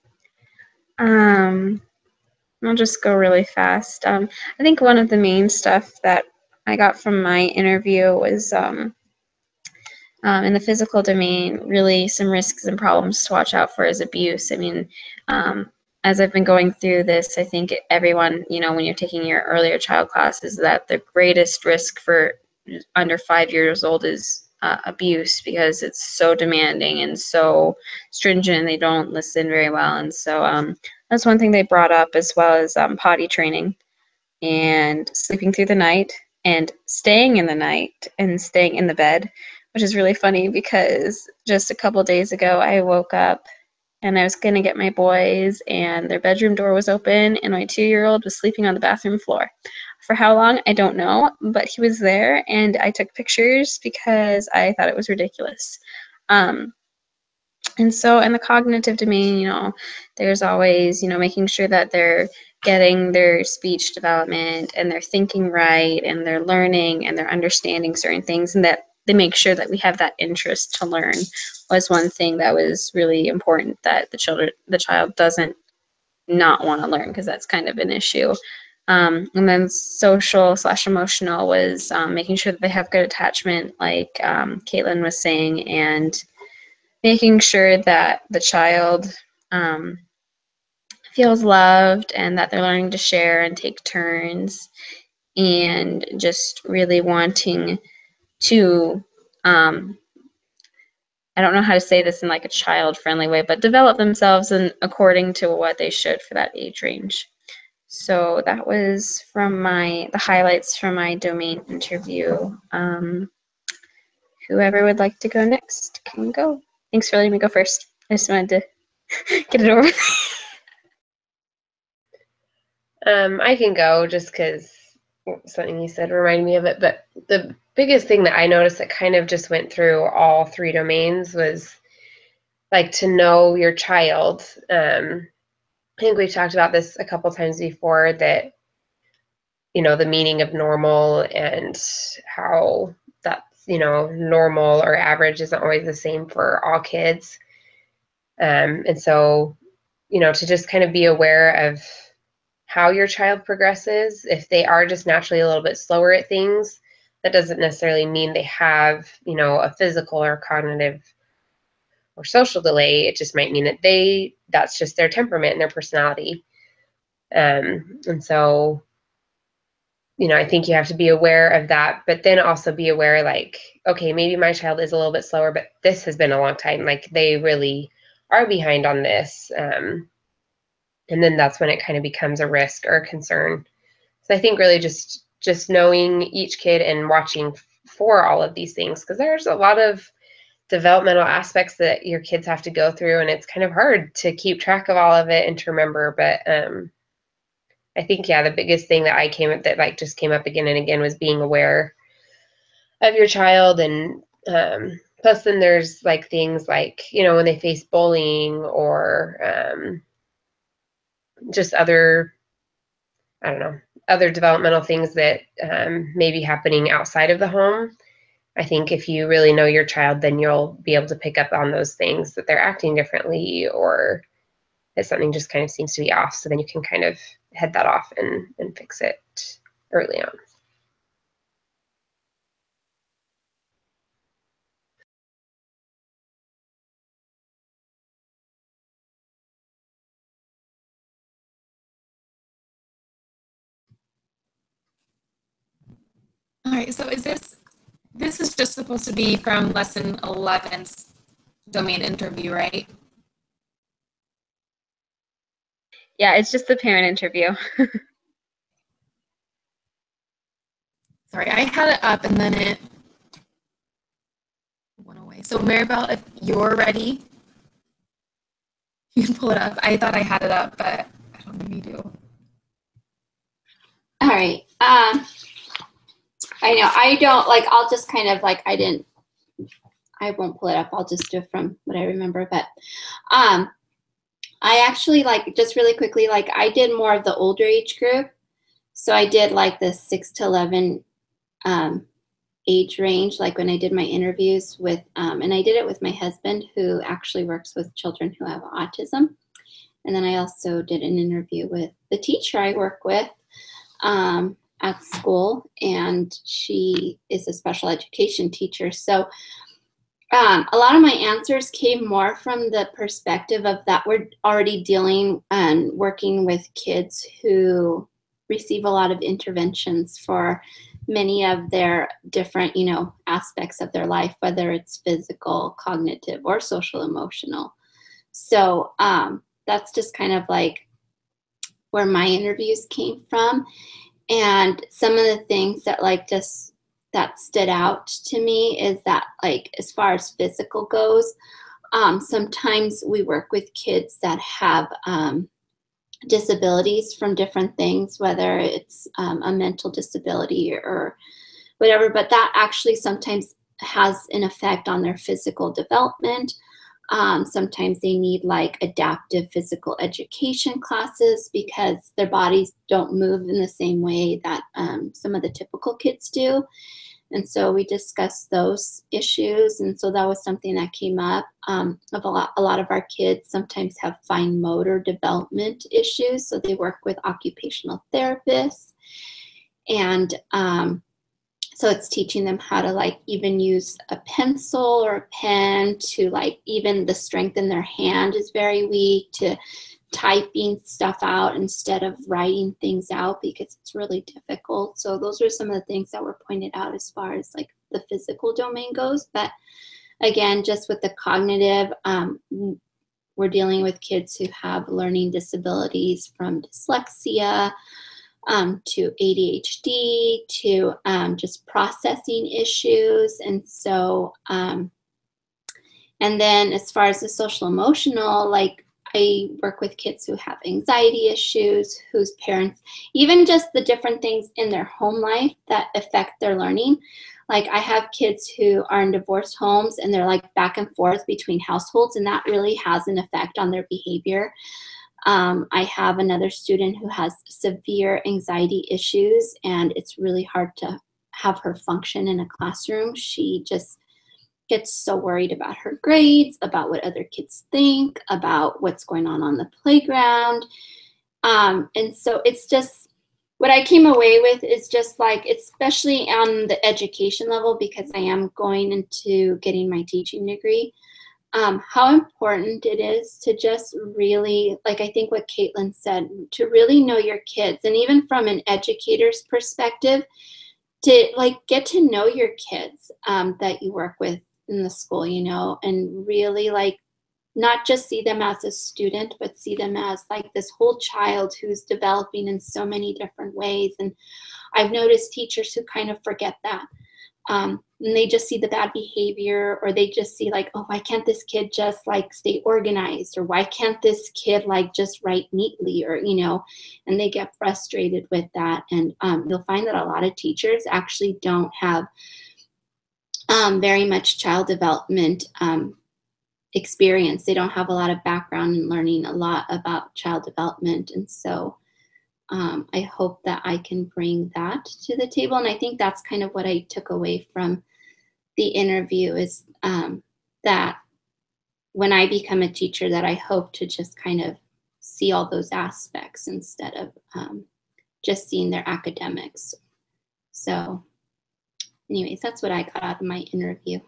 S2: I'll just go really fast. I think one of the main stuff that I got from my interview was in the physical domain, really some risks and problems to watch out for is abuse. I mean, as I've been going through this, I think everyone, you know, when you're taking your earlier child classes, that the greatest risk for under 5 years old is abuse, because it's so demanding and so stringent. They don't listen very well. And so that's one thing they brought up, as well as potty training and sleeping through the night and staying in the night and staying in the bed, which is really funny because just a couple days ago I woke up and I was going to get my boys, and their bedroom door was open, and my 2-year-old was sleeping on the bathroom floor. For how long, I don't know, but he was there, and I took pictures because I thought it was ridiculous. And so in the cognitive domain, you know, there's always, you know, making sure that they're getting their speech development and they're thinking right and they're learning and they're understanding certain things, and that they make sure that we have that interest to learn was one thing that was really important, that the child doesn't not want to learn, because that's kind of an issue. And then social/emotional was making sure that they have good attachment, like Caitlin was saying, and making sure that the child feels loved and that they're learning to share and take turns, and just really wanting to, I don't know how to say this in like a child-friendly way, but develop themselves according to what they should for that age range. So that was from the highlights from my domain interview. Whoever would like to go next can go. Thanks for letting me go first. I just wanted to get it over with.
S1: I can go just because something you said reminded me of it. But the biggest thing that I noticed that kind of just went through all 3 domains was like to know your child. I think we've talked about this a couple times before, that, you know, the meaning of normal and how that's, you know, normal or average isn't always the same for all kids. And so, you know, to just kind of be aware of how your child progresses. If they are just naturally a little bit slower at things, that doesn't necessarily mean they have, you know, a physical or cognitive or social delay. It just might mean that that's just their temperament and their personality. And so, you know, I think you have to be aware of that, but then also be aware, like, okay, maybe my child is a little bit slower, but this has been a long time. Like, they really are behind on this. And then that's when it kind of becomes a risk or a concern. So I think really just knowing each kid and watching for all of these things, because there's a lot of developmental aspects that your kids have to go through, and it's kind of hard to keep track of all of it and to remember. But I think, yeah, the biggest thing that like just came up again and again was being aware of your child. And plus then there's like things like, you know, when they face bullying or just other, I don't know, other developmental things that may be happening outside of the home. I think if you really know your child, then you'll be able to pick up on those things, that they're acting differently or that something just kind of seems to be off. So then you can kind of head that off and fix it early on.
S4: All right, so this is just supposed to be from lesson 11's domain interview, right?
S2: Yeah, it's just the parent interview.
S4: Sorry, I had it up and then it went away. So Maribel, if you're ready, you can pull it up. I thought I had it up, but I don't know if you do.
S3: All right. I know I don't like, I'll just kind of like, I won't pull it up. I'll just do it from what I remember. But I actually, like, just really quickly, like, I did more of the older age group. So I did like the 6 to 11 age range, like when I did my interviews with, and I did it with my husband, who actually works with children who have autism. And then I also did an interview with the teacher I work with at school, and she is a special education teacher. So a lot of my answers came more from the perspective of that we're already dealing and working with kids who receive a lot of interventions for many of their different, you know, aspects of their life, whether it's physical, cognitive, or social emotional. So that's just kind of like where my interviews came from. And some of the things that like just that stood out to me is that, like, as far as physical goes, sometimes we work with kids that have disabilities from different things, whether it's a mental disability or whatever, but that actually sometimes has an effect on their physical development. Sometimes they need like adaptive physical education classes because their bodies don't move in the same way that some of the typical kids do. And so we discussed those issues. And so that was something that came up. Of a lot of our kids sometimes have fine motor development issues. So they work with occupational therapists. And so it's teaching them how to like even use a pencil or a pen, to like even the strength in their hand is very weak, to typing stuff out instead of writing things out because it's really difficult. So those are some of the things that were pointed out as far as like the physical domain goes. But again, just with the cognitive, we're dealing with kids who have learning disabilities, from dyslexia to ADHD to just processing issues. And so, and then as far as the social emotional, like I work with kids who have anxiety issues, whose parents, even just the different things in their home life that affect their learning. Like I have kids who are in divorced homes and they're like back and forth between households, and that really has an effect on their behavior. I have another student who has severe anxiety issues, and it's really hard to have her function in a classroom. She just gets so worried about her grades, about what other kids think, about what's going on the playground. And so it's just, what I came away with is just like, especially on the education level, because I am going into getting my teaching degree, how important it is to just really, like I think what Caitlin said, to really know your kids. And even from an educator's perspective, to like get to know your kids that you work with in the school, you know, and really like not just see them as a student, but see them as like this whole child who's developing in so many different ways. And I've noticed teachers who kind of forget that. And they just see the bad behavior, or they just see like, oh, why can't this kid just like stay organized? Or why can't this kid like just write neatly? Or, you know, and they get frustrated with that. And you'll find that a lot of teachers actually don't have very much child development experience. They don't have a lot of background in learning a lot about child development. And so I hope that I can bring that to the table. And I think that's kind of what I took away from the interview, is that when I become a teacher, that I hope to just kind of see all those aspects instead of just seeing their academics. So anyways, that's what I got out of my interview.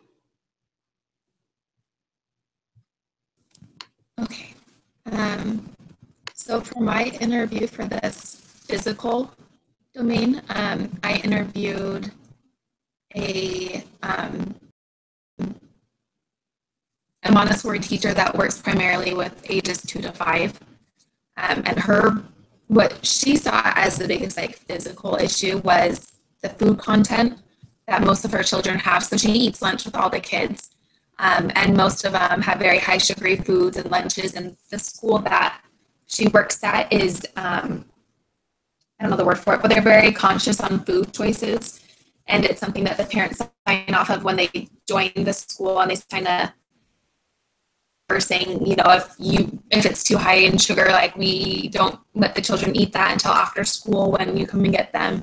S4: Okay. So for my interview for this physical domain, I interviewed a Montessori teacher that works primarily with ages 2 to 5. And what she saw as the biggest like physical issue was the food content that most of her children have. So she eats lunch with all the kids. And most of them have very high sugary foods and lunches. And the school that she works at is, I don't know the word for it, but they're very conscious on food choices. And it's something that the parents sign off of when they join the school, and they kind of are saying, you know, if it's too high in sugar, like we don't let the children eat that until after school when you come and get them.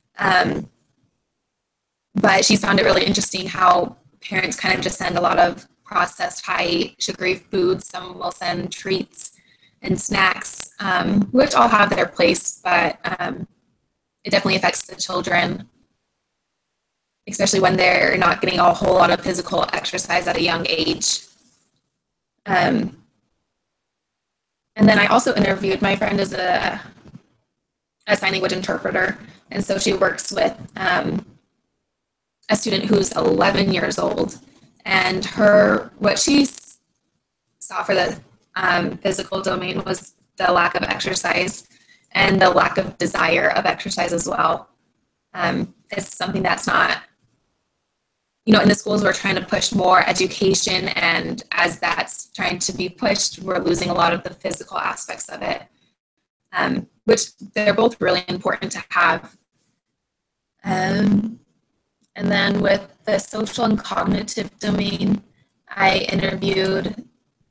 S4: But she's found it really interesting how parents kind of just send a lot of processed high sugary foods. Some will send treats and snacks, which all have their place, but it definitely affects the children, especially when they're not getting a whole lot of physical exercise at a young age. And then I also interviewed, my friend is a sign language interpreter, and so she works with a student who's 11 years old, and what she saw for the physical domain was the lack of exercise and the lack of desire of exercise as well. It's something that's not, you know, in the schools we're trying to push more education, and as that's trying to be pushed, we're losing a lot of the physical aspects of it, which they're both really important to have. And then with the social and cognitive domain, I interviewed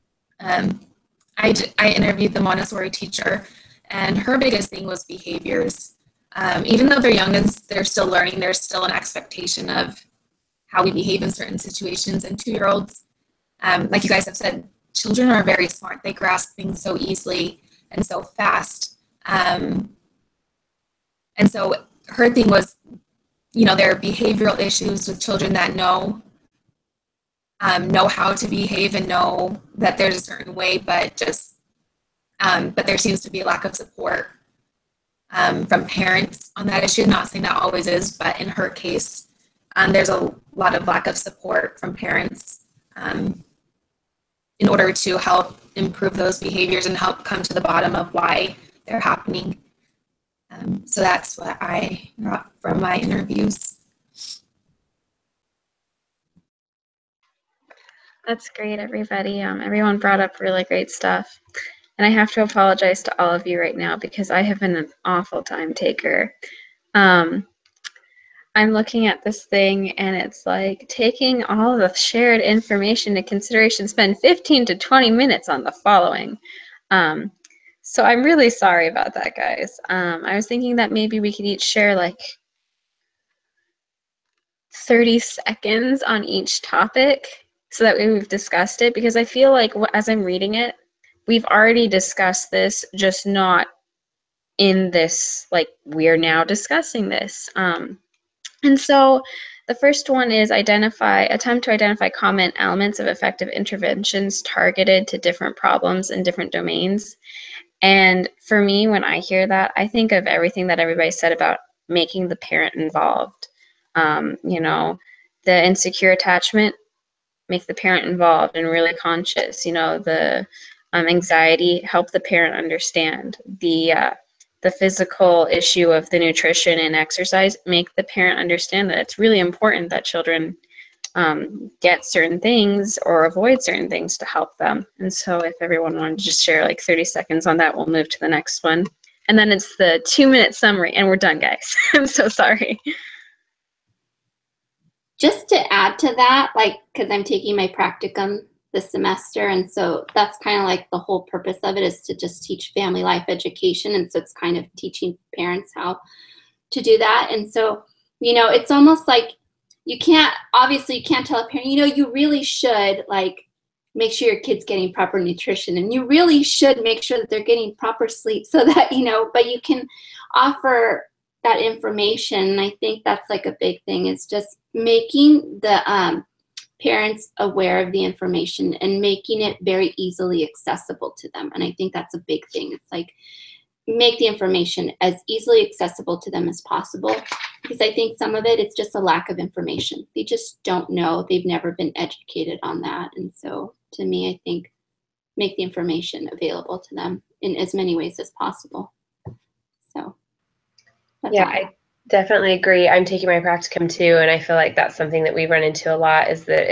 S4: the Montessori teacher, and her biggest thing was behaviors. Even though they're young and they're still learning, there's still an expectation of how we behave in certain situations. And 2-year-olds, like you guys have said, children are very smart. They grasp things so easily and so fast. And so her thing was, you know, there are behavioral issues with children that know how to behave and know that there's a certain way, but there seems to be a lack of support from parents on that issue. Not saying that always is, but in her case, there's a lot of lack of support from parents in order to help improve those behaviors and help come to the bottom of why they're happening. So that's what I got from my interviews.
S2: That's great, everybody. Everyone brought up really great stuff. And I have to apologize to all of you right now because I have been an awful time taker. I'm looking at this thing and it's like taking all the shared information into consideration, spend 15 to 20 minutes on the following. So I'm really sorry about that, guys. I was thinking that maybe we could each share like 30 seconds on each topic so that we've discussed it, because I feel like as I'm reading it, we've already discussed this, just not in this, like, we're now discussing this. And so the first one is attempt to identify common elements of effective interventions targeted to different problems in different domains. And for me, when I hear that, I think of everything that everybody said about making the parent involved. You know, the insecure attachment, make the parent involved and really conscious. You know, the anxiety, help the parent understand. The physical issue of the nutrition and exercise, make the parent understand that it's really important that children get certain things or avoid certain things to help them. And so if everyone wanted to just share like 30 seconds on that, we'll move to the next one. And then it's the 2-minute summary and we're done, guys. I'm so sorry.
S3: Just to add to that, like, because I'm taking my practicum this semester, and so that's kind of like the whole purpose of it is to just teach family life education, and so it's kind of teaching parents how to do that. And so, you know, it's almost like you can't tell a parent, you know, you really should like make sure your kid's getting proper nutrition, and you really should make sure that they're getting proper sleep, so that, you know, but you can offer that information. And I think that's like a big thing, is just making the parents aware of the information and making it very easily accessible to them. And I think that's a big thing. It's like, make the information as easily accessible to them as possible, because I think some of it's just a lack of information. They just don't know. They've never been educated on that. And so to me, I think make the information available to them in as many ways as possible. So that's
S1: yeah,
S3: all.
S1: I definitely agree. I'm taking my practicum too, and I feel like that's something that we run into a lot, is that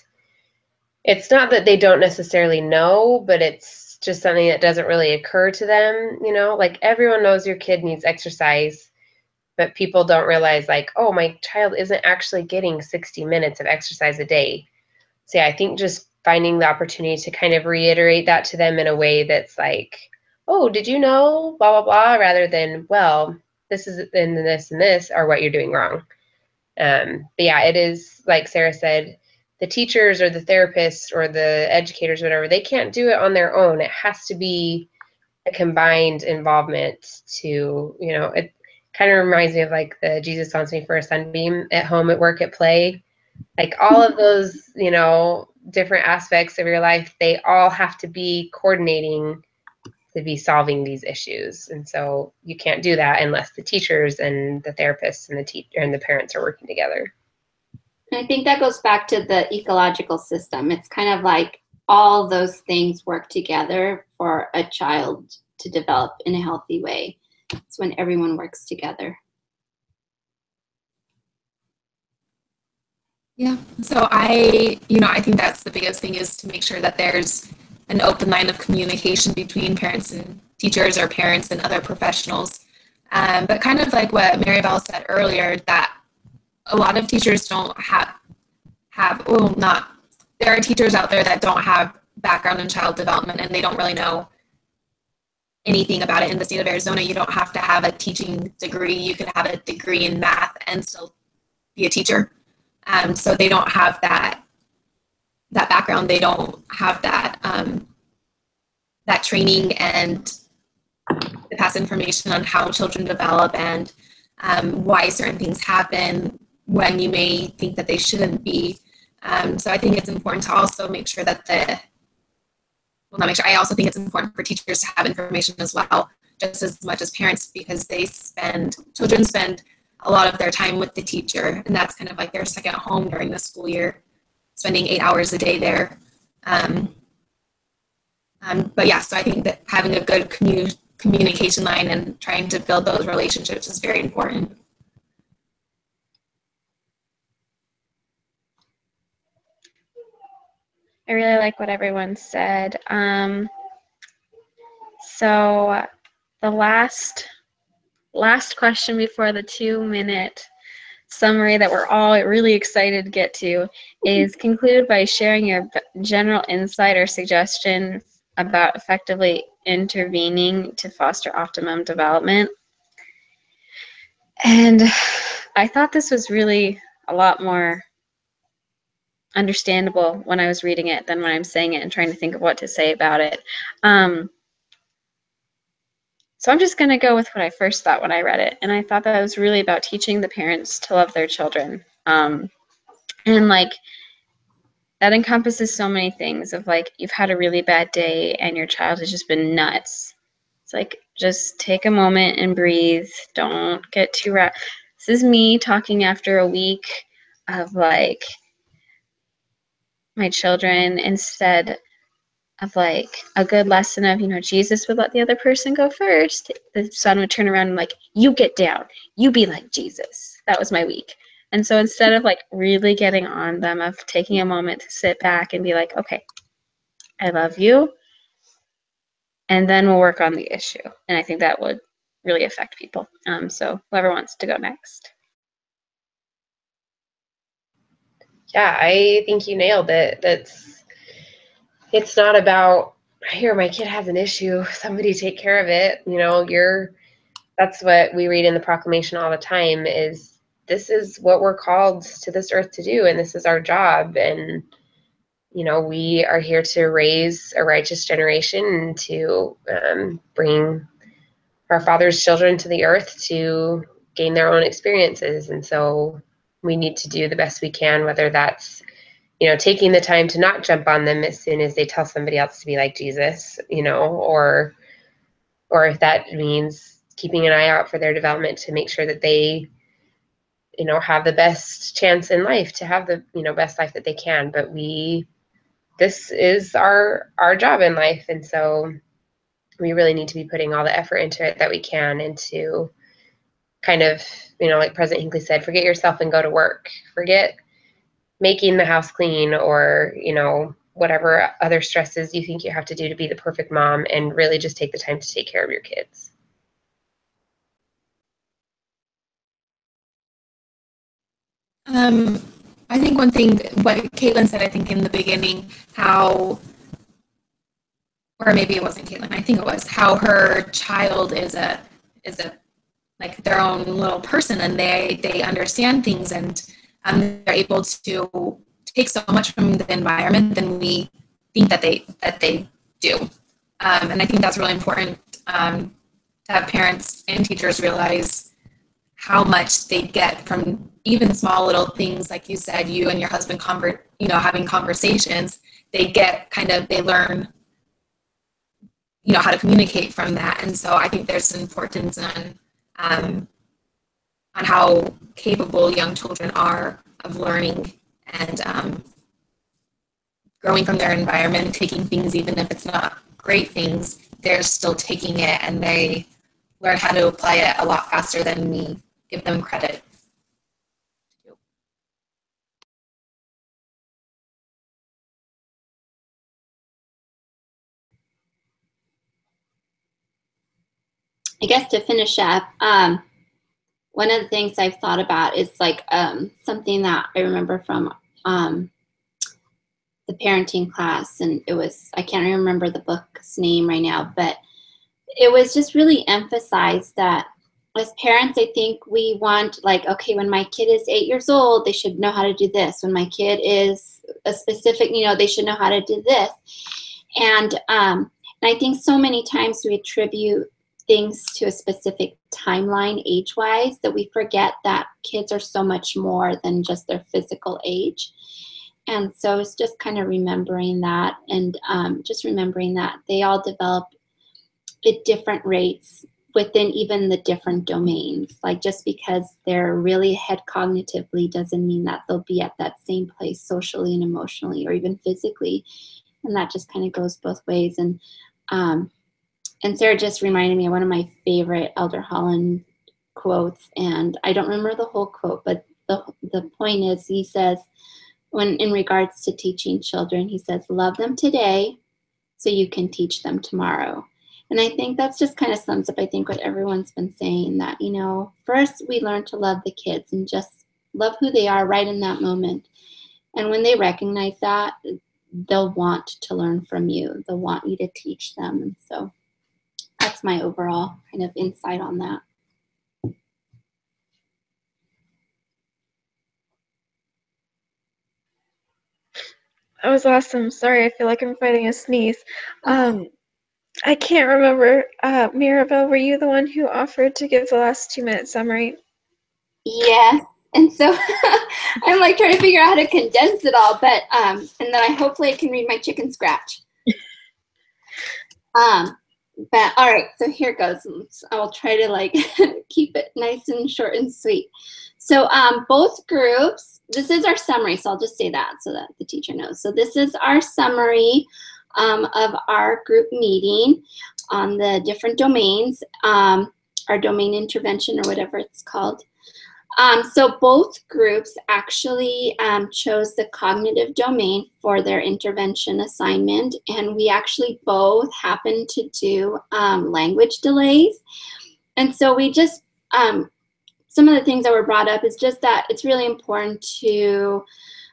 S1: it's not that they don't necessarily know, but it's just something that doesn't really occur to them. You know, like everyone knows your kid needs exercise, but people don't realize like, oh, my child isn't actually getting 60 minutes of exercise a day. So yeah, I think just finding the opportunity to kind of reiterate that to them in a way that's like, oh, did you know, blah, blah, blah, rather than, well, this is and this are what you're doing wrong. But yeah, it is like Sarah said, the teachers or the therapists or the educators, whatever, they can't do it on their own. It has to be a combined involvement to, you know, it kind of reminds me of like the Jesus Wants Me for a Sunbeam, at home, at work, at play. Like all of those, you know, different aspects of your life, they all have to be coordinating to be solving these issues. And so you can't do that unless the teachers and the therapists and the parents are working together.
S3: And I think that goes back to the ecological system. It's kind of like all those things work together for a child to develop in a healthy way. It's when everyone works together.
S4: Yeah, so I think that's the biggest thing, is to make sure that there's an open line of communication between parents and teachers, or parents and other professionals. But kind of like what Maribel said earlier, that a lot of teachers don't there are teachers out there that don't have background in child development, and they don't really know anything about it. In the state of Arizona, you don't have to have a teaching degree. You can have a degree in math and still be a teacher. So they don't have that background. They don't have that training and to pass information on how children develop and why certain things happen when you may think that they shouldn't be. So I think it's important to also make sure that I also think it's important for teachers to have information as well, just as much as parents, because children spend a lot of their time with the teacher, and that's kind of like their second home during the school year, spending 8 hours a day there. But yeah, so I think that having a good communication line and trying to build those relationships is very important.
S2: I really like what everyone said. So the last question before the 2-minute summary that we're all really excited to get to is conclude by sharing your general insight or suggestion about effectively intervening to foster optimum development. And I thought this was really a lot more understandable when I was reading it than when I'm saying it and trying to think of what to say about it. So I'm just going to go with what I first thought when I read it. And I thought that it was really about teaching the parents to love their children. And like, that encompasses so many things of like, you've had a really bad day and your child has just been nuts. It's like, just take a moment and breathe. Don't get too This is me talking after a week of like my children, instead of like a good lesson of, Jesus would let the other person go first. The son would turn around and like, you get down, you be like Jesus. That was my week. And so instead of like really getting on them, of taking a moment to sit back and be like, okay, I love you, and then we'll work on the issue. And I think that would really affect people. So whoever wants to go next.
S1: Yeah, I think you nailed it. It's not about, here, my kid has an issue, somebody take care of it. That's what we read in the proclamation all the time, is this is what we're called to this earth to do, and this is our job. And we are here to raise a righteous generation and to bring our Father's children to the earth to gain their own experiences. And so we need to do the best we can, whether that's taking the time to not jump on them as soon as they tell somebody else to be like Jesus, or if that means keeping an eye out for their development to make sure that they have the best chance in life to have the best life that they can. But this is our job in life, and so we really need to be putting all the effort into it that we can, into kind of, like President Hinckley said, forget yourself and go to work. Forget making the house clean, or whatever other stresses you think you have to do to be the perfect mom, and really just take the time to take care of your kids.
S4: I think one thing, what Caitlin said, I think in the beginning, or maybe it wasn't Caitlin, I think it was, how her child is a like their own little person, and they understand things, and they're able to take so much from the environment than we think that they do. And I think that's really important, to have parents and teachers realize how much they get from even small little things, like you said, you and your husband having conversations. They learn how to communicate from that. And so I think there's an importance on how capable young children are of learning and growing from their environment, taking things, even if it's not great things, they're still taking it, and they learn how to apply it a lot faster than we give them credit.
S3: I guess to finish up, one of the things I've thought about is like something that I remember from the parenting class, and I can't remember the book's name right now, but it was just really emphasized that as parents, I think we want, like, okay, when my kid is 8 years old, they should know how to do this. When my kid is a specific, they should know how to do this. And I think so many times we attribute things to a specific timeline age-wise that we forget that kids are so much more than just their physical age. And so it's just kind of remembering that, and just remembering that they all develop at different rates within even the different domains. Like, just because they're really ahead cognitively doesn't mean that they'll be at that same place socially and emotionally or even physically. And that just kind of goes both ways. And Sarah just reminded me of one of my favorite Elder Holland quotes, and I don't remember the whole quote, but the point is, he says, when in regards to teaching children, he says, love them today so you can teach them tomorrow. And I think that's just kind of sums up, I think, what everyone's been saying, that, you know, first we learn to love the kids and just love who they are right in that moment. And when they recognize that, they'll want to learn from you. They'll want you to teach them. And so that's my overall kind of insight on that.
S5: That was awesome. Sorry, I feel like I'm fighting a sneeze. I can't remember. Mirabelle, were you the one who offered to give the last 2-minute summary?
S3: Yes. And so I'm like trying to figure out how to condense it all, but and then I hopefully can read my chicken scratch. But all right, so here goes. I'll try to like keep it nice and short and sweet. So both groups, this is our summary, so I'll just say that so that the teacher knows. So this is our summary of our group meeting on the different domains, our domain intervention or whatever it's called. So both groups actually chose the cognitive domain for their intervention assignment, and we actually both happened to do language delays. And so we just, some of the things that were brought up is just that it's really important to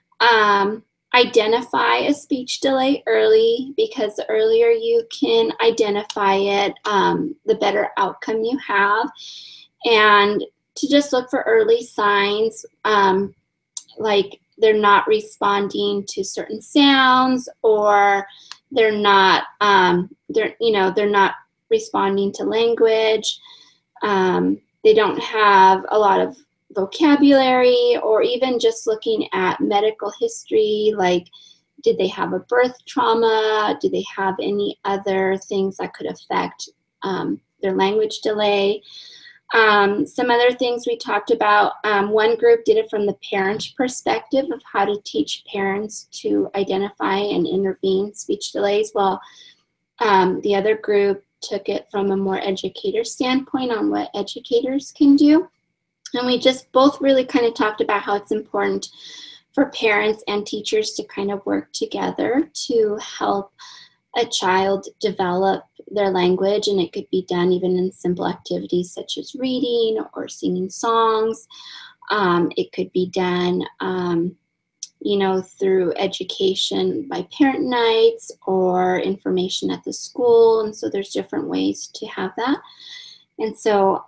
S3: identify a speech delay early, because the earlier you can identify it, the better outcome you have. And to just look for early signs, like they're not responding to certain sounds, or they're not, they're not responding to language. They don't have a lot of vocabulary, or even just looking at medical history, like did they have a birth trauma? Do they have any other things that could affect their language delay? Some other things we talked about, one group did it from the parent perspective of how to teach parents to identify and intervene speech delays, while the other group took it from a more educator standpoint on what educators can do. And we just both really kind of talked about how it's important for parents and teachers to kind of work together to help a child develop their language, and it could be done even in simple activities such as reading or singing songs. It could be done, through education by parent nights or information at the school, and so there's different ways to have that. And so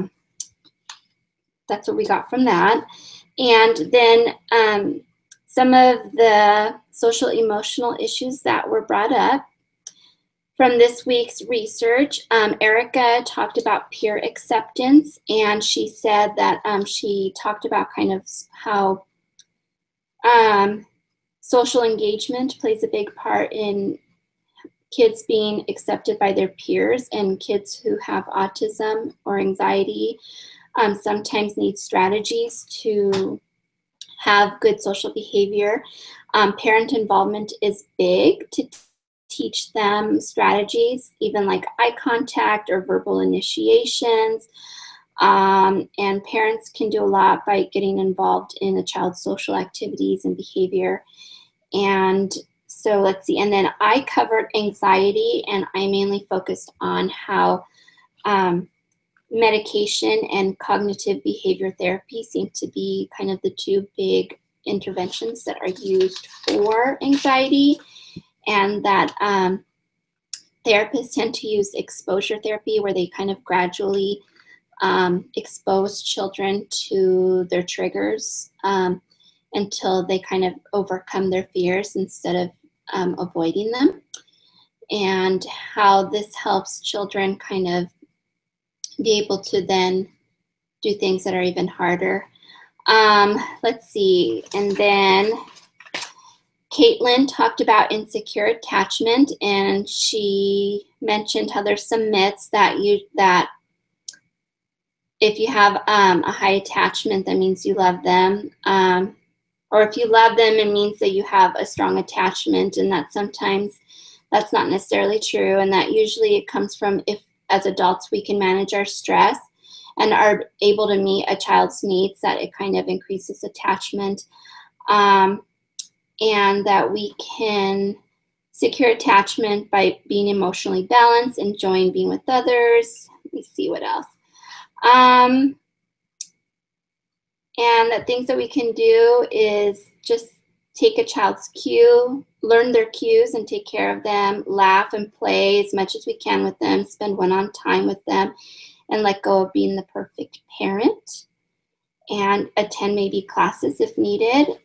S3: that's what we got from that. And then some of the social emotional issues that were brought up from this week's research, Erica talked about peer acceptance, and she said that she talked about kind of how social engagement plays a big part in kids being accepted by their peers, and kids who have autism or anxiety sometimes need strategies to have good social behavior. Parent involvement is big to teach them strategies, even like eye contact or verbal initiations. And parents can do a lot by getting involved in a child's social activities and behavior. And so let's see, and then I covered anxiety, and I mainly focused on how medication and cognitive behavior therapy seem to be kind of the two big interventions that are used for anxiety, and that therapists tend to use exposure therapy, where they kind of gradually expose children to their triggers until they kind of overcome their fears instead of avoiding them, and how this helps children kind of be able to then do things that are even harder. Let's see, and then Caitlin talked about insecure attachment, and she mentioned how there's some myths that if you have a high attachment, that means you love them, or if you love them, it means that you have a strong attachment, and that sometimes that's not necessarily true, and that usually it comes from if as adults we can manage our stress and are able to meet a child's needs, that it kind of increases attachment, and that we can secure attachment by being emotionally balanced, enjoying being with others. Let me see what else. And the things that we can do is just take a child's cue, learn their cues and take care of them, laugh and play as much as we can with them, spend one-on-one time with them, and let go of being the perfect parent, and attend maybe classes if needed.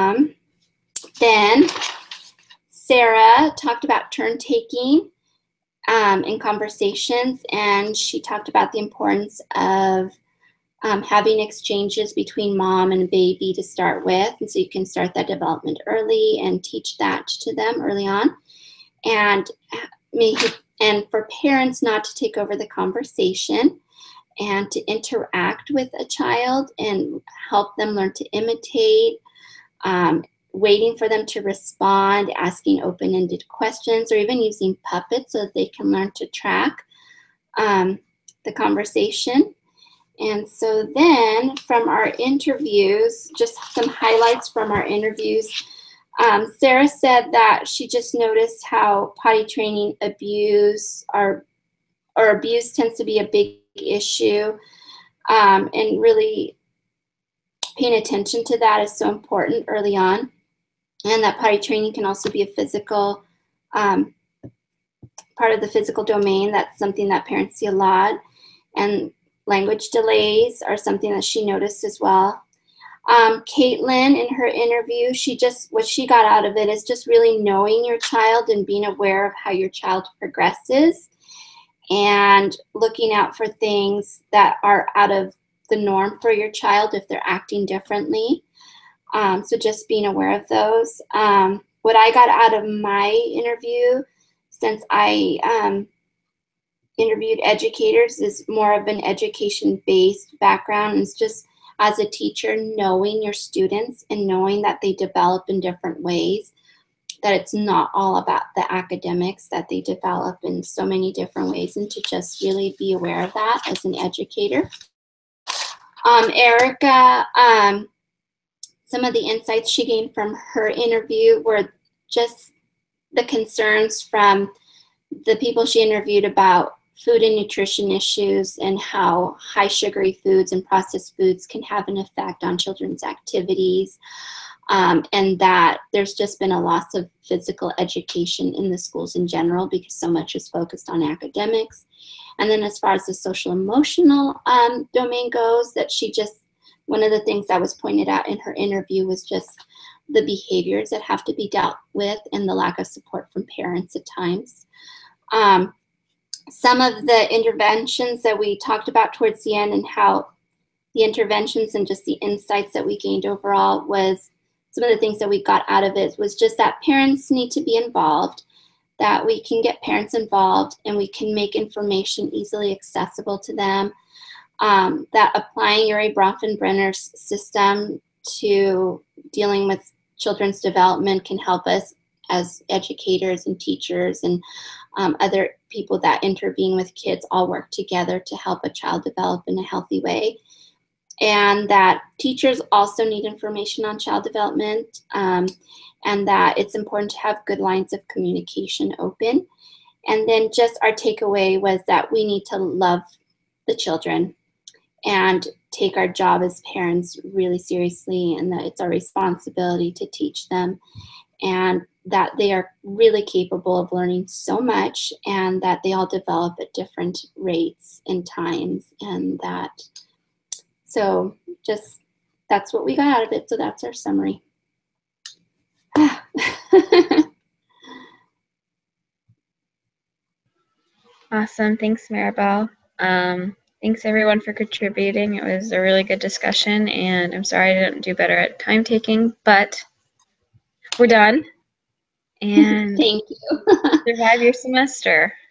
S3: Then Sarah talked about turn taking in conversations, and she talked about the importance of having exchanges between mom and baby to start with, and so you can start that development early and teach that to them early on, and for parents not to take over the conversation and to interact with a child and help them learn to imitate, waiting for them to respond, asking open-ended questions, or even using puppets so that they can learn to track the conversation. And so then from our interviews, just some highlights from our interviews, Sarah said that she just noticed how potty training abuse or abuse tends to be a big issue, and really paying attention to that is so important early on, and that potty training can also be a physical part of the physical domain. That's something that parents see a lot, and language delays are something that she noticed as well. Caitlin, in her interview, what she got out of it is just really knowing your child and being aware of how your child progresses and looking out for things that are out of the norm for your child if they're acting differently. So just being aware of those. What I got out of my interview, since I interviewed educators, is more of an education-based background. It's just as a teacher, knowing your students and knowing that they develop in different ways, that it's not all about the academics, that they develop in so many different ways, and to just really be aware of that as an educator. Erica, some of the insights she gained from her interview were just the concerns from the people she interviewed about food and nutrition issues and how high sugary foods and processed foods can have an effect on children's activities, and that there's just been a loss of physical education in the schools in general because so much is focused on academics. And then as far as the social emotional domain goes, that one of the things that was pointed out in her interview was just the behaviors that have to be dealt with and the lack of support from parents at times. Some of the interventions that we talked about towards the end, and how the interventions and just the insights that we gained overall, was some of the things that we got out of it was just that parents need to be involved, that we can get parents involved and we can make information easily accessible to them, that applying Urie Bronfenbrenner's system to dealing with children's development can help us as educators and teachers and other people that intervene with kids all work together to help a child develop in a healthy way. And that teachers also need information on child development, and that it's important to have good lines of communication open. And then just our takeaway was that we need to love the children and take our job as parents really seriously, and that it's our responsibility to teach them, and that they are really capable of learning so much, and that they all develop at different rates and times, and that, so just, that's what we got out of it. So that's our summary.
S2: Awesome. Thanks, Maribel. Thanks everyone for contributing. It was a really good discussion, and I'm sorry I didn't do better at time taking, but we're done. And
S3: thank you.
S2: survive your semester.